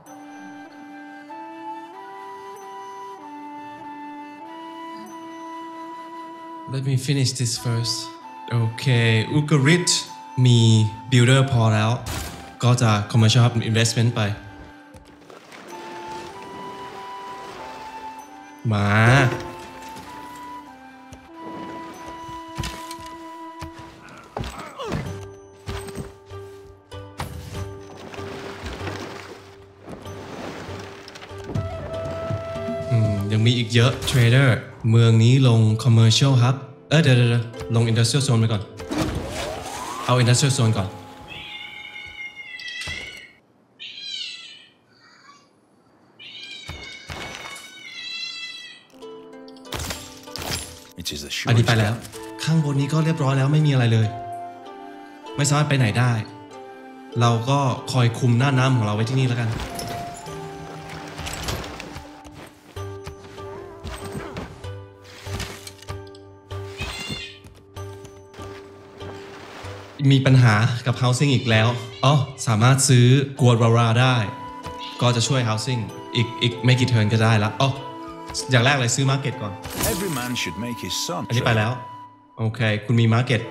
Let me finish this first โอเคอุกริตมี builder พอแล้วก็จะ commercial investment ไปมายังมีอีกเยอะ Trader เมืองนี้ลง Commercial Hub เออเดี๋ยวเดี๋ยวลง Industrial Zone ไปก่อนเอา Industrial Zone ก่อนอันนี้ไปแล้วข้างบนนี้ก็เรียบร้อยแล้วไม่มีอะไรเลยไม่สามารถไปไหนได้เราก็คอยคุมหน้าน้ำของเราไว้ที่นี่แล้วกันมีปัญหากับ housing อีกแล้วอ๋อสามารถซื้อกัวราราได้ก็จะช่วย housing อีกอีกไม่กี่เทิร์นก็ได้แล้วอ๋ออย่างแรกเลยซื้อ market ก่อน Every man should make his son. อันนี้ไปแล้วโอเคคุณมี market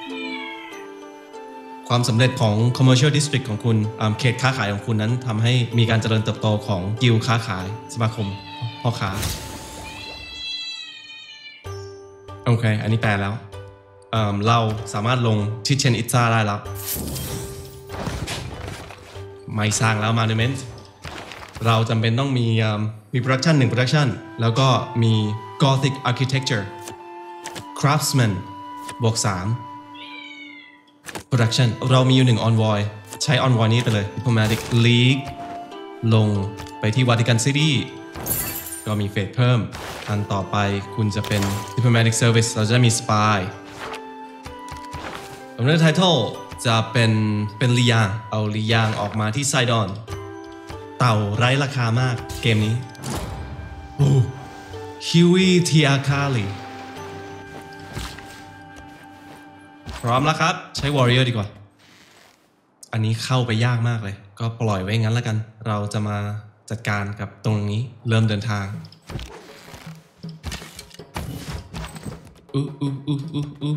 ความสำเร็จของ commercial district ของคุณเขตค้าขายของคุณนั้นทำให้มีการเจริญเติบโตของกิลด์ค้าขายสมาคมพ่อค้าโอเคอันนี้แปลแล้วเอ่อเราสามารถลงที่เชนอิซ่าได้แล้วไม่สร้างแล้วมาเนเมนต์เราจำเป็นต้องมีมี production หนึ่ง production แล้วก็มี Gothic architecture craftsman บวกสาม production เรามีอยู่หนึ่ง envoy ใช้ envoy นี้ไปเลย diplomatic league ลงไปที่ Vatican City ก็มีเฟสเพิ่มอันต่อไปคุณจะเป็น diplomatic service เราจะมี spyสำเร็จ title จะเป็นเป็นลียางเอาลียางออกมาที่ไซดอนเต่าไร้ราคามากเกมนี้โอ้ฮิวิทิอาคาลีพร้อมแล้วครับใช้ warrior ดีกว่าอันนี้เข้าไปยากมากเลยก็ปล่อยไว้งั้นแล้วกันเราจะมาจัดการกับตรงนี้เริ่มเดินทางอู้อู้อู้อู้อู้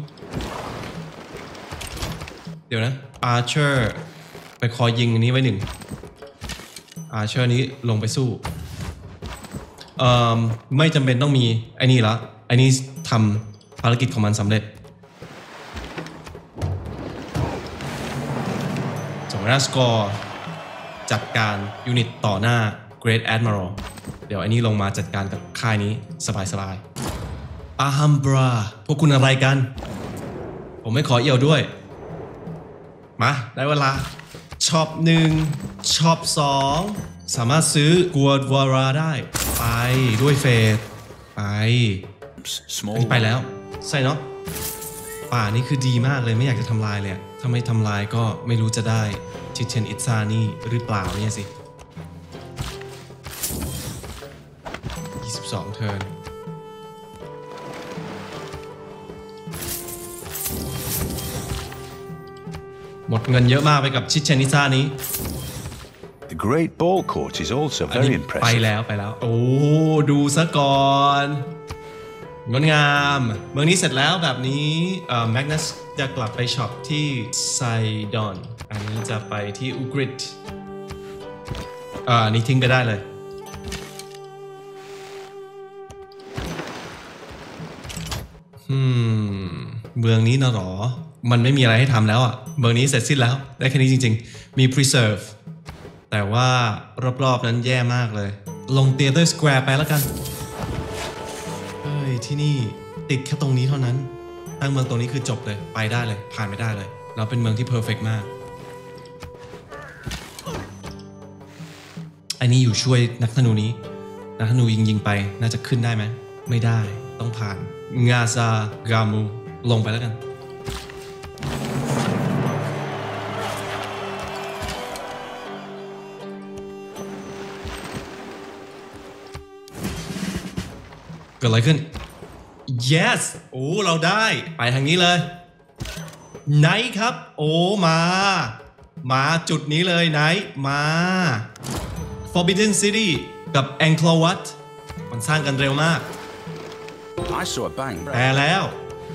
เดี๋ยวนะ Archer ไปคอยยิงอันนี้ไว้หนึ่ง Archer นี้ลงไปสู้เอ่อไม่จำเป็นต้องมีไอ้นี่ละไอ้นี่ทำภารกิจของมันสำเร็จจงราสกอร์จัดการยูนิตต่อหน้า Great Admiral เดี๋ยวไอ้นี่ลงมาจัดการกับค่ายนี้สบายๆอาฮัมบราพวกคุณอะไรกันผมไม่ขอเอี่ยวด้วยมาได้เวลาช็อปหนึ่งช็อปสองสามารถซื้อกัววาราได้ไปด้วยเฟสไปนี่ไปแล้วใช่เนาะป่านี่คือดีมากเลยไม่อยากจะทำลายเลยถ้าไม่ทำลายก็ไม่รู้จะได้ชิเชนอิตซานี่หรือเปล่าเนี่ยสิยี่สิบสองเทิร์นหมดเงินเยอะมากไปกับชิเชนอิซ่านี้ The Great Ball Court is also อันนี้ very ไป impressive. แล้วไปแล้วโอ้ดูซะก่อนงดงามเมืองนี้เสร็จแล้วแบบนี้เอ่อแมกนัสจะกลับไปช็อปที่ไซดอนอันนี้จะไปที่อุกฤษอ่าอันนี้ทิ้งไปได้เลยอืมเมืองนี้นะหรอมันไม่มีอะไรให้ทำแล้วอ่ะเมืองนี้เสร็จสิ้นแล้วได้แค่นี้จริงๆมี preserve แต่ว่ารอบๆนั้นแย่มากเลยลง Theater Square ไปแล้วกันเฮ้ยที่นี่ติดแค่ตรงนี้เท่านั้นตั้งเมืองตรงนี้คือจบเลยไปได้เลยผ่านไม่ได้เลยเราเป็นเมืองที่ perfect มากอันนี้อยู่ช่วยนักธนูนี้นักธนูยิงยิงไปน่าจะขึ้นได้ไหมไม่ได้ต้องผ่านงาซากามูลงไปแล้วกันเกิดอะไรขึ้น yes โอ้เราได้ไปทางนี้เลยไหนครับโอ้มามาจุดนี้เลยไหนมา Forbidden City กับ Angkor-Wat มันสร้างกันเร็วมาก I saw a bang. แต่แล้ว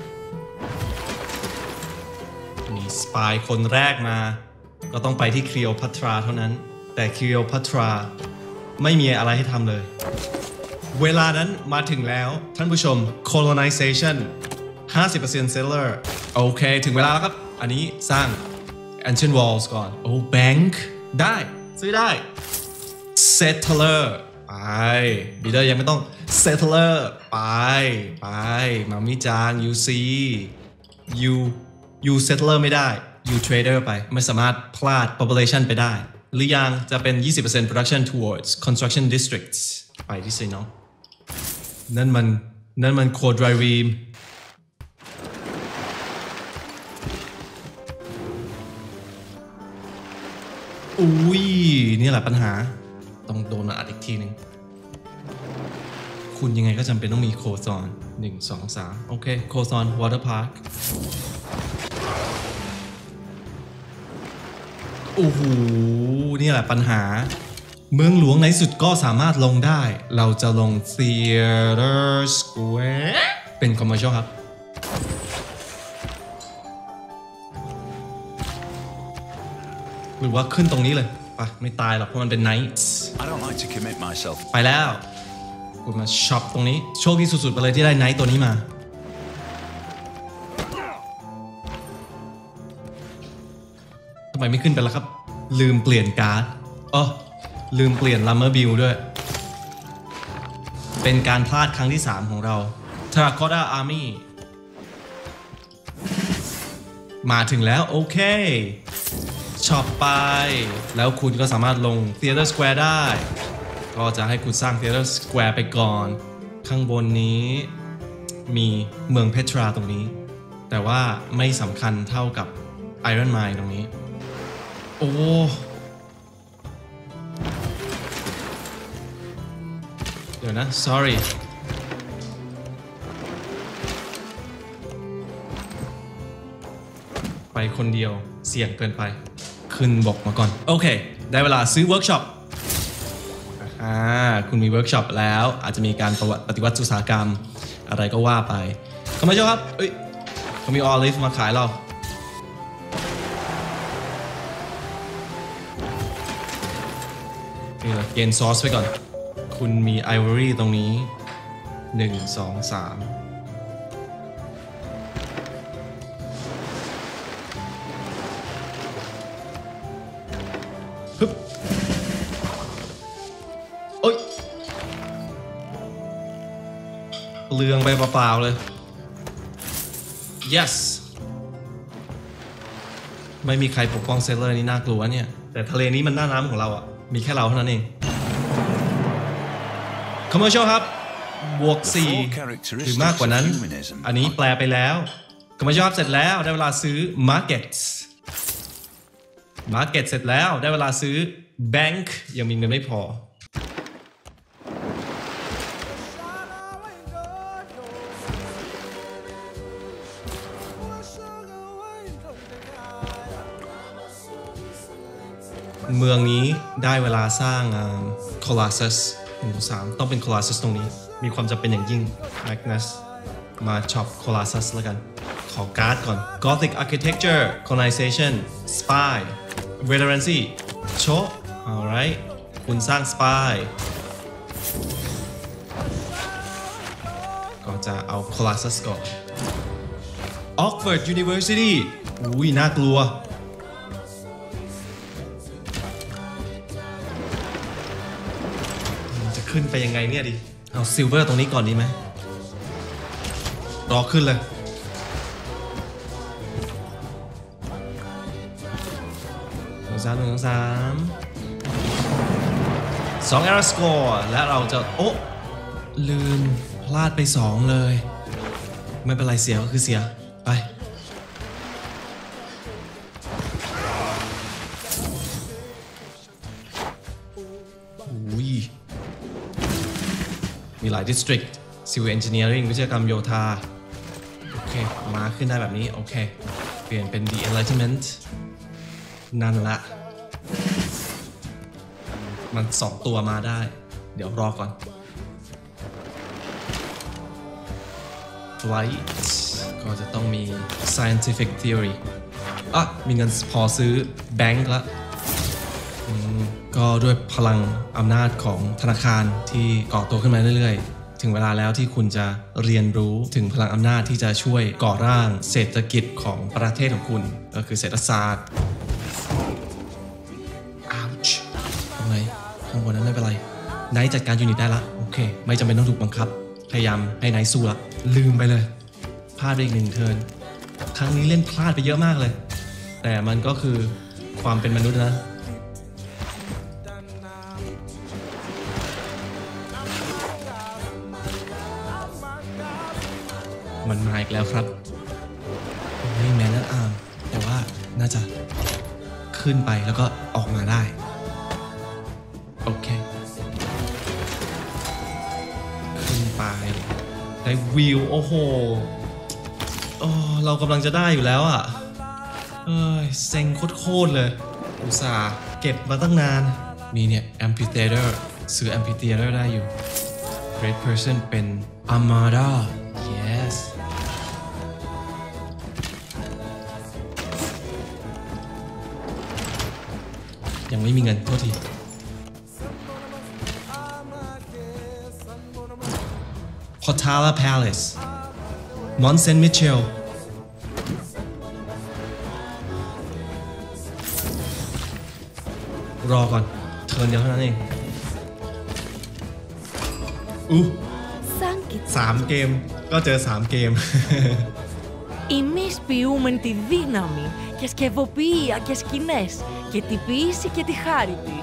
มีสปายคนแรกมาก็ต้องไปที่คลีโอพัตราเท่านั้นแต่คลีโอพัตราไม่มีอะไรให้ทำเลยเวลานั้นมาถึงแล้วท่านผู้ชม colonization ห้าสิบเปอร์เซ็นต์ settler โอเคถึงเวลาแล้วครับอันนี้สร้าง ancient walls ก่อนโอ้ bank ได้ซื้อได้ settler ไป builder ยังไม่ต้อง settler ไปไปมามิจาง you see you you settler ไม่ได้ you trader ไปไม่สามารถพลาด population ไปได้หรือยังจะเป็น ยี่สิบเปอร์เซ็นต์ production towards construction districts ไปที่สิเนาะนั่นมันนั่นมันโคดไรวีมอุ้ยนี่แหละปัญหาต้องโดนมาอัดอีกทีหนึ่งคุณยังไงก็จำเป็นต้องมีโคซอนหนึ่ง สอง สามโอเคโคซอนวอเตอร์พาร์คโอ้โหนี่แหละปัญหาเมืองหลวงในสุดก็สามารถลงได้เราจะลง Theater Square เป็น commercial ครับหรือว่าขึ้นตรงนี้เลยปะไม่ตายหรอกเพราะมันเป็น Nights I don't like to commit myself. ไปแล้วคุณมาช็อปตรงนี้โชคดีสุดๆไปเลยที่ได้ Night ตัวนี้มาทำไมไม่ขึ้นไปแล้วครับลืมเปลี่ยนการ์ดอ๋อลืมเปลี่ยน Lumber Bill ด้วยเป็นการพลาดครั้งที่สามของเรา Terracotta Army มาถึงแล้วโอเคช็อปไปแล้วคุณก็สามารถลง Theater Square ได้ก็จะให้คุณสร้าง Theater Square ไปก่อนข้างบนนี้มีเมืองเพทราตรงนี้แต่ว่าไม่สำคัญเท่ากับ Iron Mine ตรงนี้โอ้เดี๋ยวนะ sorry ไปคนเดียวเสี่ยงเกินไปขึ้นบอกมาก่อนโอเคได้เวลาซื้อเวิร์กช็อปอ่าคุณมีเวิร์กช็อปแล้วอาจจะมีการปฏิวัติอุตสาหกรรมอะไรก็ว่าไปเข้ามาเจ้าครับเอ้ยเขามีออลิฟมาขายเรานี่เลยเกณฑ์ซอสไปก่อนคุณมีไอวอรี่ตรงนี้หนึ่ง สอง สามฮึบโอ๊ยเลืองไปเปล่าๆเลย yes ไม่มีใครปกป้องเซเลอร์นี่น่ากลัวเนี่ยแต่ทะเลนี้มันหน้าน้ำของเราอ่ะมีแค่เราเท่านั้นเองCommercial ครับบวกสี่หรือมากกว่านั้นอันนี้แปลไปแล้ว Commercial ครับเสร็จแล้วได้เวลาซื้อ Market Market เสร็จแล้วได้เวลาซื้อ Bank ยังมีเงินไม่พอเมืองนี้ได้เวลาสร้างโคลาซัสหนึ่งสามต้องเป็นโคลาซัสตรงนี้มีความจำเป็นอย่างยิ่งแมกนัสมาช็อปโคลาซัสแล้วกันขอการ์ดก่อน Gothic Architecture Colonization Spy Veterancy โชว์ alright คุณสร้าง Spy ก็จะเอา Colossus ก่อน Oxford University อุ้ยน่ากลัวจะขึ้นไปยังไงเนี่ยดิเอา Silver ตรงนี้ก่อนดีไหมรอขึ้นเลยหนึ่งสามหนึ่งสามสอง Era Score และเราจะโอ๊ะลืมพลาดไปสองเลยไม่เป็นไรเสียก็คือเสียไปอุ้ยมีหลาย District Civil Engineering วิศวกรรมโยธาโอเคมาขึ้นได้แบบนี้โอเคเปลี่ยนเป็น The Enlightenment นั่นละมันสองตัวมาได้เดี๋ยวรอก่อน Flight ก็จะต้องมี Scientific Theory อ่ะมีเงินพอซื้อแบงก์ละก็ด้วยพลังอำนาจของธนาคารที่ก่อตัวขึ้นมาเรื่อยๆถึงเวลาแล้วที่คุณจะเรียนรู้ถึงพลังอำนาจที่จะช่วยก่อร่างเศรษฐกิจของประเทศของคุณก็คือเศรษฐศาสตร์ทำไมข้างบนนั้นไม่เป็นไรไนท์จัดการยูนิตได้ละโอเคไม่จำเป็นต้องถูกบังคับพยายามให้ไนท์สู้ละลืมไปเลยพลาดไปอีกหนึ่งเทิร์นครั้งนี้เล่นพลาดไปเยอะมากเลยแต่มันก็คือความเป็นมนุษย์นะมันมาอีกแล้วครับไม่แมนนั่นอาร์มแต่ว่าน่าจะขึ้นไปแล้วก็ออกมาได้โอเคขึ้นไปได้วิวโอ้โหโอ้เรากำลังจะได้อยู่แล้วอ่ะเอ้ยเซ็งโคตรๆเลยอุตส่าห์เก็บมาตั้งนานมีเนี่ย Amphitheater ซื้อ Amphitheater ได้อยู่ Great Person เป็น Armada yesยังไม่มีเงินโทษที Potala Palace Mont Saint Michel รอก่อนเทิร์นเดียวเท่านั้นเองอู้สามเกมก็เจอสามเกม Ημισποιούμεν τη δύναμη και σκευοποιία και σκηνές και τη ποίηση και τη χάριτη.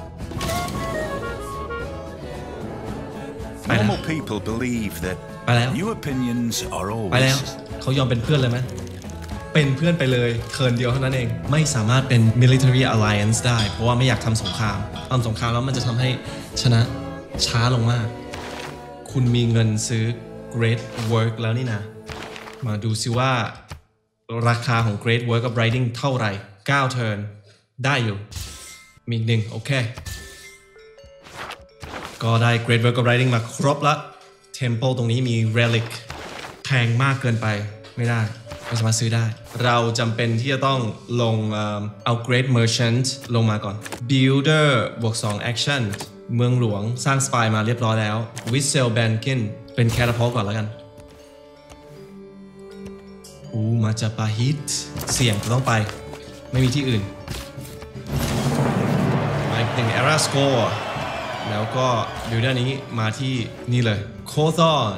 Normal people believe that new opinions are ไปแล้ว always เขายอมเป็นเพื่อนเลยไหมเป็นเพื่อนไปเลยเทิร์นเดียวเท่านั้นเองไม่สามารถเป็น military alliance ได้เพราะว่าไม่อยากทำสงครามทำสงครามแล้วมันจะทำให้ชนะช้าลงมากคุณมีเงินซื้อ great work แล้วนี่นะมาดูซิว่าราคาของ Great Work of Writing เท่าไหร่เก้า turn ได้อยู่มีหนึ่งโอเคก็ได้ Great Work of Writing มาครบละ Temple ตรงนี้มี Relic แพงมากเกินไปไม่ได้ไม่สามารถซื้อได้เราจำเป็นที่จะต้องลงเอา Great Merchant ลงมาก่อน Builder บวกสอง Action เมืองหลวงสร้าง Spy มาเรียบร้อยแล้ว Whistle Bankin เป็น Catapult ก่อนแล้วกันอูมาจากปาฮิตเสี่ยงต้องไปไม่มีที่อื่นมาอีกหนึ่ง Era Score แล้วก็บิลเดอร์นี้มาที่นี่เลยโคธอน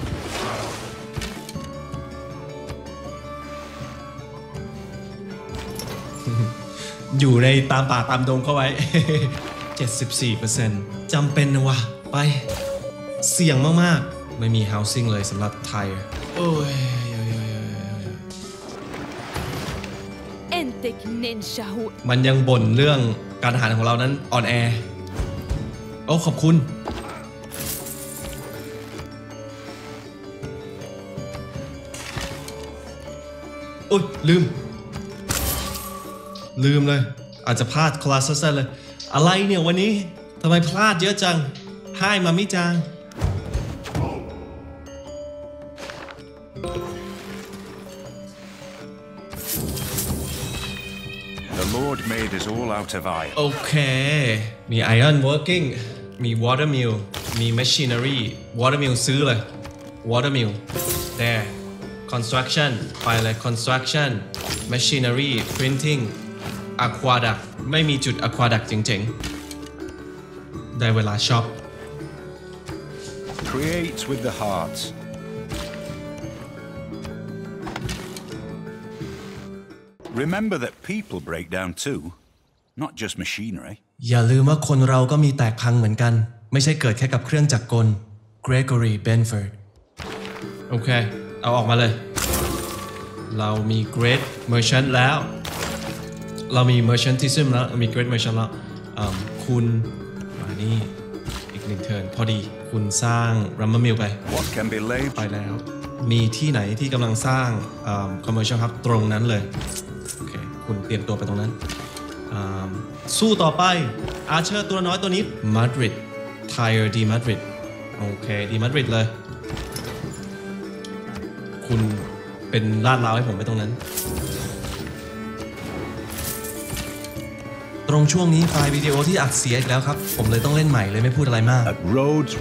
อยู่ในตามป่าตามดงเข้าไว้ เจ็ดสิบสี่เปอร์เซ็นต์ จำเป็นนะวะไปเสี่ยงมากๆไม่มี housing เลยสำหรับไทยโอ้ยมันยังบ่นเรื่องการทหารของเรานั้นอ่อนแอโอ้ขอบคุณอุ๊ยลืมลืมเลยอาจจะพลาดคลาสเซอร์เลยอะไรเนี่ยวันนี้ทำไมพลาดเยอะจังให้มามิจัง The Lord made us all out of iron. โอเคมี iron working มี water mill มี machinery water mill ซื้อเลย water mill there construction ไปเลย construction machinery printing aqueduct ไม่มีจุด aqueduct เจ๋งๆได้เวลาช็อป Create with the heart. Remember that people break down too, not just machinery. อย่าลืมว่าคนเราก็มีแตกพังเหมือนกันไม่ใช่เกิดแค่กับเครื่องจักรกล Gregory Benford โอเคเอาออกมาเลยเรามี Great Merchant แล้วเรามี Merchantism แล้วมี Great Merchant แล้วคุณมานี่อีกหนึ่งเทิร์นพอดีคุณสร้าง Rumber Mill ไป What can be laid ไปแล้วมีที่ไหนที่กำลังสร้าง Commercial Hub ตรงนั้นเลยโอเคคุณเตรียมตัวไปตรงนั้นสู้ต่อไปอาร์เชอร์ตัวน้อยตัวนี้มาดริดไทร์ดีมาดริดโอเคดีมาดริดเลยคุณเป็นลาดราวให้ผมไปตรงนั้นตรงช่วงนี้ไฟล์วิดีโอที่อัดเสียอีกแล้วครับผมเลยต้องเล่นใหม่เลยไม่พูดอะไรมาก At Rhodes.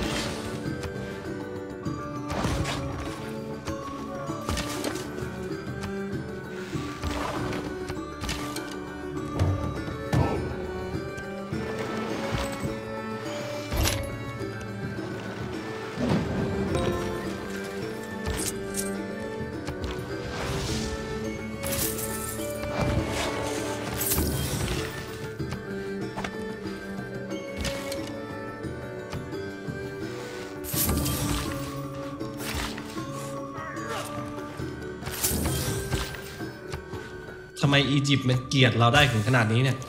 ทำไมอียิปต์มันเกลียดเราได้ถึงขนาดนี้เนี่ย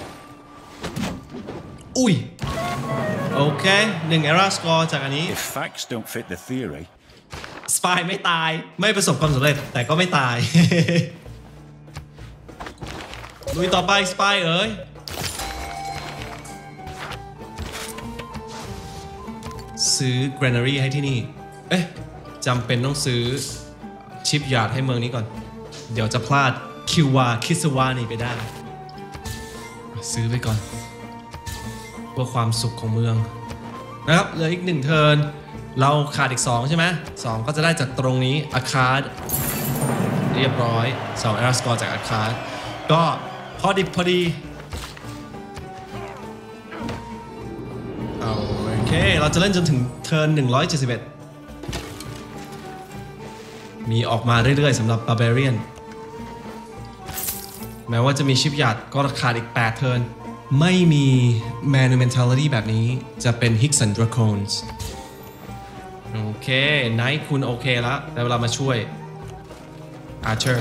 อุ้ยโอเคหนึ่ง era score จากอันนี้ If facts don't fit the theory. สปายไม่ตายไม่ประสบความสำเร็จแต่ก็ไม่ตาย ลุยต่อไปสปายเอ๋ยซื้อ granary ให้ที่นี่เอ๊ะจำเป็นต้องซื้อชิปยาร์ดให้เมืองนี้ก่อนเดี๋ยวจะพลาดคิวาคิสวานี่ไปได้ซื้อไปก่อนเพื่อความสุขของเมืองนะครับเหลืออีกหนึ่งเทิร์นเราขาดอีกสองใช่ไหมสองก็จะได้จากตรงนี้อาคาร์ดเรียบร้อยสองแอร์สกอร์จากอาคาร์ดก็พอดิบพอดีเอาโอเคเราจะเล่นจนถึงเทิร์นหนึ่งร้อยเจ็ดสิบเอ็ดมีออกมาเรื่อยๆสำหรับบาร์เบเรียนแม้ว่าจะมีชิปยาร์ดก็ขาดอีกแปดเทิร์นไม่มี Monumentality แบบนี้จะเป็น Hicks and Dracones โอเคไนท์คุณโอเคแล้วได้เวลามาช่วย Archer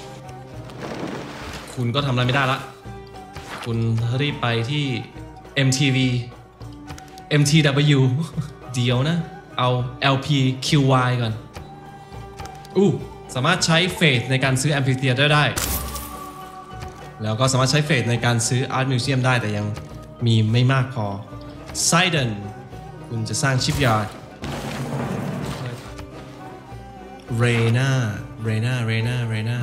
คุณก็ทำอะไรไม่ได้ละคุณรีบไปที่ เอ็ม ที วี เอ็ม ที ดับเบิลยู เดียวนะเอา แอล พี คิว วาย ก่อนอู้สามารถใช้เฟสในการซื้อ Amphitheater ได้แล้วก็สามารถใช้เฟสในการซื้อ Art Museum ได้แต่ยังมีไม่มากพอ Sidon คุณจะสร้างชิปยาร์ด Reina Reina Reina Reina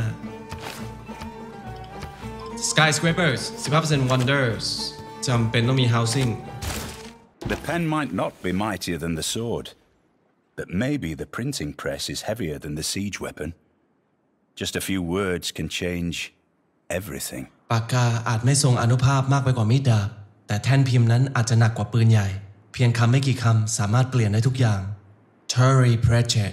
Skyscrapers สิบห้าเปอร์เซ็นต์ Wonders จำเป็นต้องมี Housing The pen might not be mightier than the sword, but maybe the printing press is heavier than the siege weapon. Just a few words can change everything. ปากกาอาจไม่ทรงอานุภาพมากไปกว่ามีดดาบแต่แท่นพิมพ์นั้นอาจจะหนักกว่าปืนใหญ่เพียงคำไม่กี่คำสามารถเปลี่ยนได้ทุกอย่าง Terry Pratchett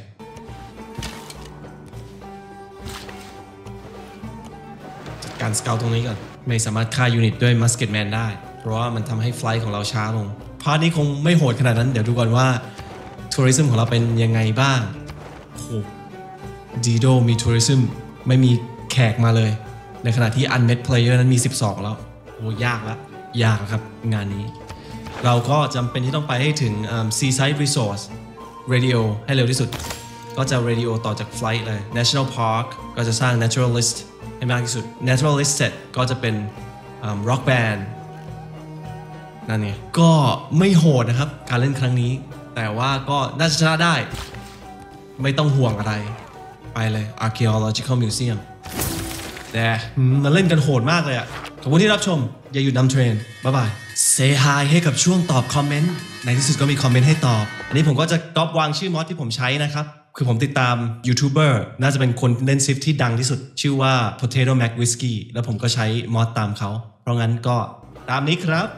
จัดการสเกลตรงนี้ก่อนไม่สามารถฆ่ายูนิตด้วย Musketman ได้เพราะว่ามันทำให้ไฟล์ของเราช้าลงพาร์ทนี้คงไม่โหดขนาดนั้นเดี๋ยวดูก่อนว่าทัวริซึมของเราเป็นยังไงบ้างโอ้ดีโดมีทัวริซึมไม่มีแขกมาเลยในขณะที่ Unmet Player นั้นมีสิบสองแล้วโอ้ยากละยากครับงานนี้เราก็จำเป็นที่ต้องไปให้ถึง Seaside Resource Radio ให้เร็วที่สุดก็จะ Radio ต่อจาก Flight เลย National Park ก็จะสร้าง Naturalist ให้มากที่สุด Naturalist เสร็จก็จะเป็นร็อกแบนด์นั่นไงก็ไม่โหดนะครับการเล่นครั้งนี้แต่ว่าก็น่าจะชนะได้ไม่ต้องห่วงอะไรไปเลย Archaeological Museum แต่มันเล่นกันโหดมากเลยอ่ะขอบคุณที่รับชมอย่าหยุดนำเทรนบ๊ายบายเซฮายให้กับช่วงตอบคอมเมนต์ในที่สุดก็มีคอมเมนต์ให้ตอบอันนี้ผมก็จะก๊อปวางชื่อมอดที่ผมใช้นะครับคือผมติดตามยูทูบเบอร์น่าจะเป็นคนเล่นซิฟที่ดังที่สุดชื่อว่า Potato Mac Whiskey แล้วผมก็ใช้มอดตามเขาเพราะงั้นก็ตามนี้ครับ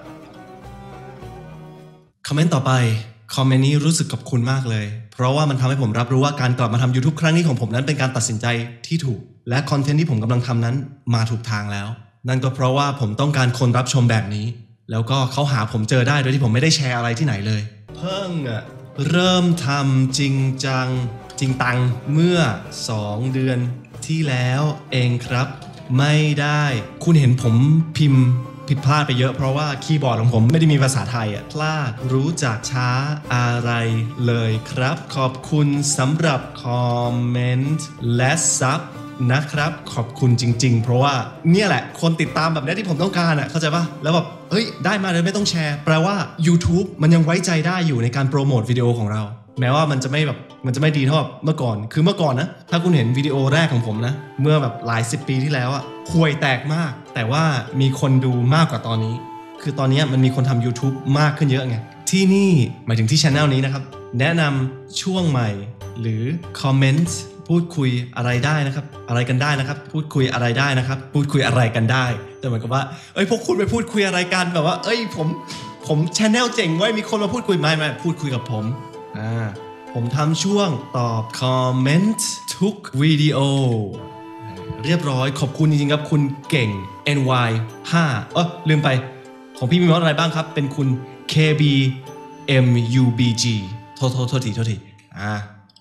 คอมเมนต์ต่อไปคอมเมนต์นี้รู้สึกกับคุณมากเลยเพราะว่ามันทำให้ผมรับรู้ว่าการกลับมาทำ YouTube ครั้งนี้ของผมนั้นเป็นการตัดสินใจที่ถูกและคอนเทนต์ที่ผมกำลังทำนั้นมาถูกทางแล้วนั่นก็เพราะว่าผมต้องการคนรับชมแบบนี้แล้วก็เขาหาผมเจอได้โดยที่ผมไม่ได้แชร์อะไรที่ไหนเลยเพิ่งเริ่มทำจริงจังจริงตังเมื่อสองเดือนที่แล้วเองครับไม่ได้คุณเห็นผมพิมพ์ผิดพลาดไปเยอะเพราะว่าคีย์บอร์ดของผมไม่ได้มีภาษาไทยอ่ะพลาดรู้จักช้าอะไรเลยครับขอบคุณสำหรับคอมเมนต์และซับนะครับขอบคุณจริงๆเพราะว่าเนี่ยแหละคนติดตามแบบนี้ที่ผมต้องการอ่ะเข้าใจป่ะแล้วแบบเฮ้ยได้มาเลยไม่ต้องแชร์แปลว่า YouTube มันยังไว้ใจได้อยู่ในการโปรโมทวิดีโอของเราแม้ว่ามันจะไม่แบบมันจะไม่ดีเท่าแบบเมื่อก่อนคือเมื่อก่อนนะถ้าคุณเห็นวิดีโอแรกของผมนะเมื่อแบบหลายสิบปีที่แล้วอ่ะห่วยแตกมากแต่ว่ามีคนดูมากกว่าตอนนี้คือตอนนี้มันมีคนทำ YouTube มากขึ้นเยอะไงที่นี่หมายถึงที่ channel นี้นะครับแนะนำช่วงใหม่หรือคอมเมนต์พูดคุยอะไรได้นะครับอะไรกันได้นะครับพูดคุยอะไรได้นะครับพูดคุยอะไรกันได้แต่เหมือนกับว่าเอ้ยพวกคุณไปพูดคุยอะไรกันแบบว่าเอ้ยผมผม channel เจ๋งไว้มีคนมาพูดคุยไม่ไม่พูดคุยกับผมอ่าผมทำช่วงตอบคอมเมนต์ทุกวิดีโอเรียบร้อยขอบคุณจริงๆครับคุณเก่ง เอ็น วาย ห้า เอ้อลืมไปของพี่มีมอดอะไรบ้างครับเป็นคุณ เค บี เอ็ม ยู บี จี โทษโทษโทษทีโทษทีอ่า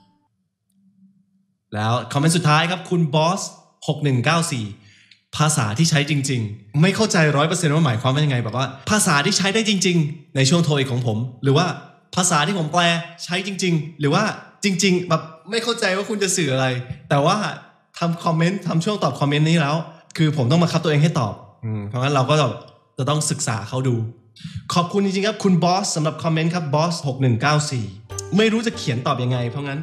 แล้วคอมเมนต์สุดท้ายครับคุณบอสหกหนึ่งเก้าสี่ภาษาที่ใช้จริงๆไม่เข้าใจ ร้อยเปอร์เซ็นต์ ว่าหมายความว่ายังไงแบบว่าภาษาที่ใช้ได้จริงๆในช่วงโทอีกของผมหรือว่าภาษาที่ผมแปลใช้จริงๆหรือว่าจริงๆแบบไม่เข้าใจว่าคุณจะสื่ออะไรแต่ว่าทำคอมเมนต์ทำช่วงตอบคอมเมนต์นี้แล้วคือผมต้องมาคับตัวเองให้ตอบอืมเพราะงั้นเราก็จะต้องศึกษาเขาดูขอบคุณจริงๆครับคุณบอสสำหรับคอมเมนต์ครับบอสหกหนึ่งเก้าสี่ไม่รู้จะเขียนตอบยังไงเพราะงั้น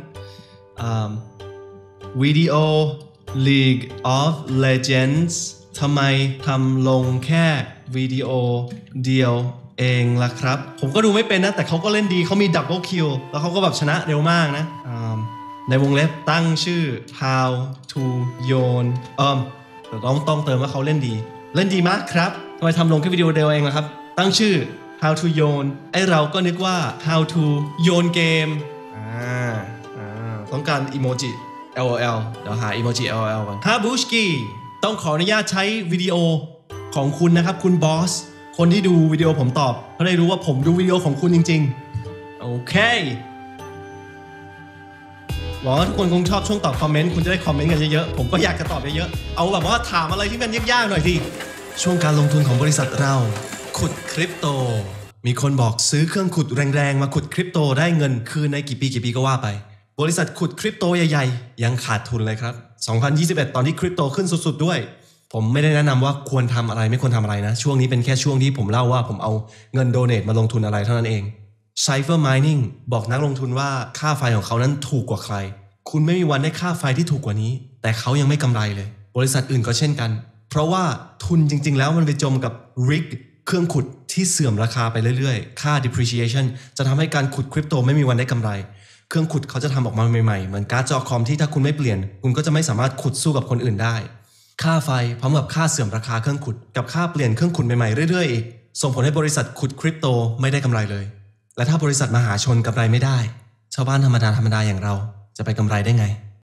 วิดีโอ League of Legends ทำไมทำลงแค่วิดีโอเดียวเองล่ะครับผมก็ดูไม่เป็นนะแต่เขาก็เล่นดีเขามีดับเบิลคิวแล้วเขาก็แบบชนะเร็วมากนะในวงเล็บตั้งชื่อ how to โยนเอ่อแต่ต้องต้องเติมว่าเขาเล่นดีเล่นดีมากครับทำไมทำลงแค่วิดีโอเดียวเองล่ะครับตั้งชื่อ how to โยนไอเราก็นึกว่า how to โยนเกมอ่าอ่าต้องการอีโมจิ แอล โอ แอล เดี๋ยวหาอีโมจิ แอล โอ แอล ก่อนฮาบูชกี้ต้องขออนุญาตใช้วิดีโอของคุณนะครับคุณบอสคนที่ดูวิดีโอผมตอบเขาได้รู้ว่าผมดูวิดีโอของคุณจริงๆโอเคหวังว่าทุกคนคงชอบช่วงตอบคอมเมนต์คุณจะได้คอมเมนต์กันเยอะๆผมก็อยากจะตอบเยอะๆเอาแบบว่าถามอะไรที่มันยากๆหน่อยทีช่วงการลงทุนของบริษัทเราขุดคริปโตมีคนบอกซื้อเครื่องขุดแรงๆมาขุดคริปโตได้เงินคืนในกี่ปีกี่ปีก็ว่าไปบริษัทขุดคริปโตใหญ่ๆยังขาดทุนเลยครับสองพันยี่สิบเอ็ดตอนที่คริปโตขึ้นสุดๆด้วยผมไม่ได้แนะนำว่าควรทำอะไรไม่ควรทำอะไรนะช่วงนี้เป็นแค่ช่วงที่ผมเล่าว่าผมเอาเงินโดเนทมาลงทุนอะไรเท่านั้นเอง Cypher Mining บอกนักลงทุนว่าค่าไฟของเขานั้นถูกกว่าใครคุณไม่มีวันได้ค่าไฟที่ถูกกว่านี้แต่เขายังไม่กำไรเลยบริษัทอื่นก็เช่นกันเพราะว่าทุนจริงๆแล้วมันไปจมกับ rig เครื่องขุดที่เสื่อมราคาไปเรื่อยๆค่า depreciation จะทำให้การขุดคริปโตไม่มีวันได้กำไรเครื่องขุดเขาจะทำออกมาใหม่ๆเหมือนการ์ดจอคอมที่ถ้าคุณไม่เปลี่ยนคุณก็จะไม่สามารถขุดสู้กับคนอื่นได้ค่าไฟพร้อมกับค่าเสื่อมราคาเครื่องขุดกับค่าเปลี่ยนเครื่องขุดใหม่ๆเรื่อยๆอีกส่งผลให้บริษัทขุดคริปโตไม่ได้กำไรเลยและถ้าบริษัทมหาชนกำไรไม่ได้ชาวบ้านธรรมดาธรรมดาอย่างเราจะไปกำไรได้ไง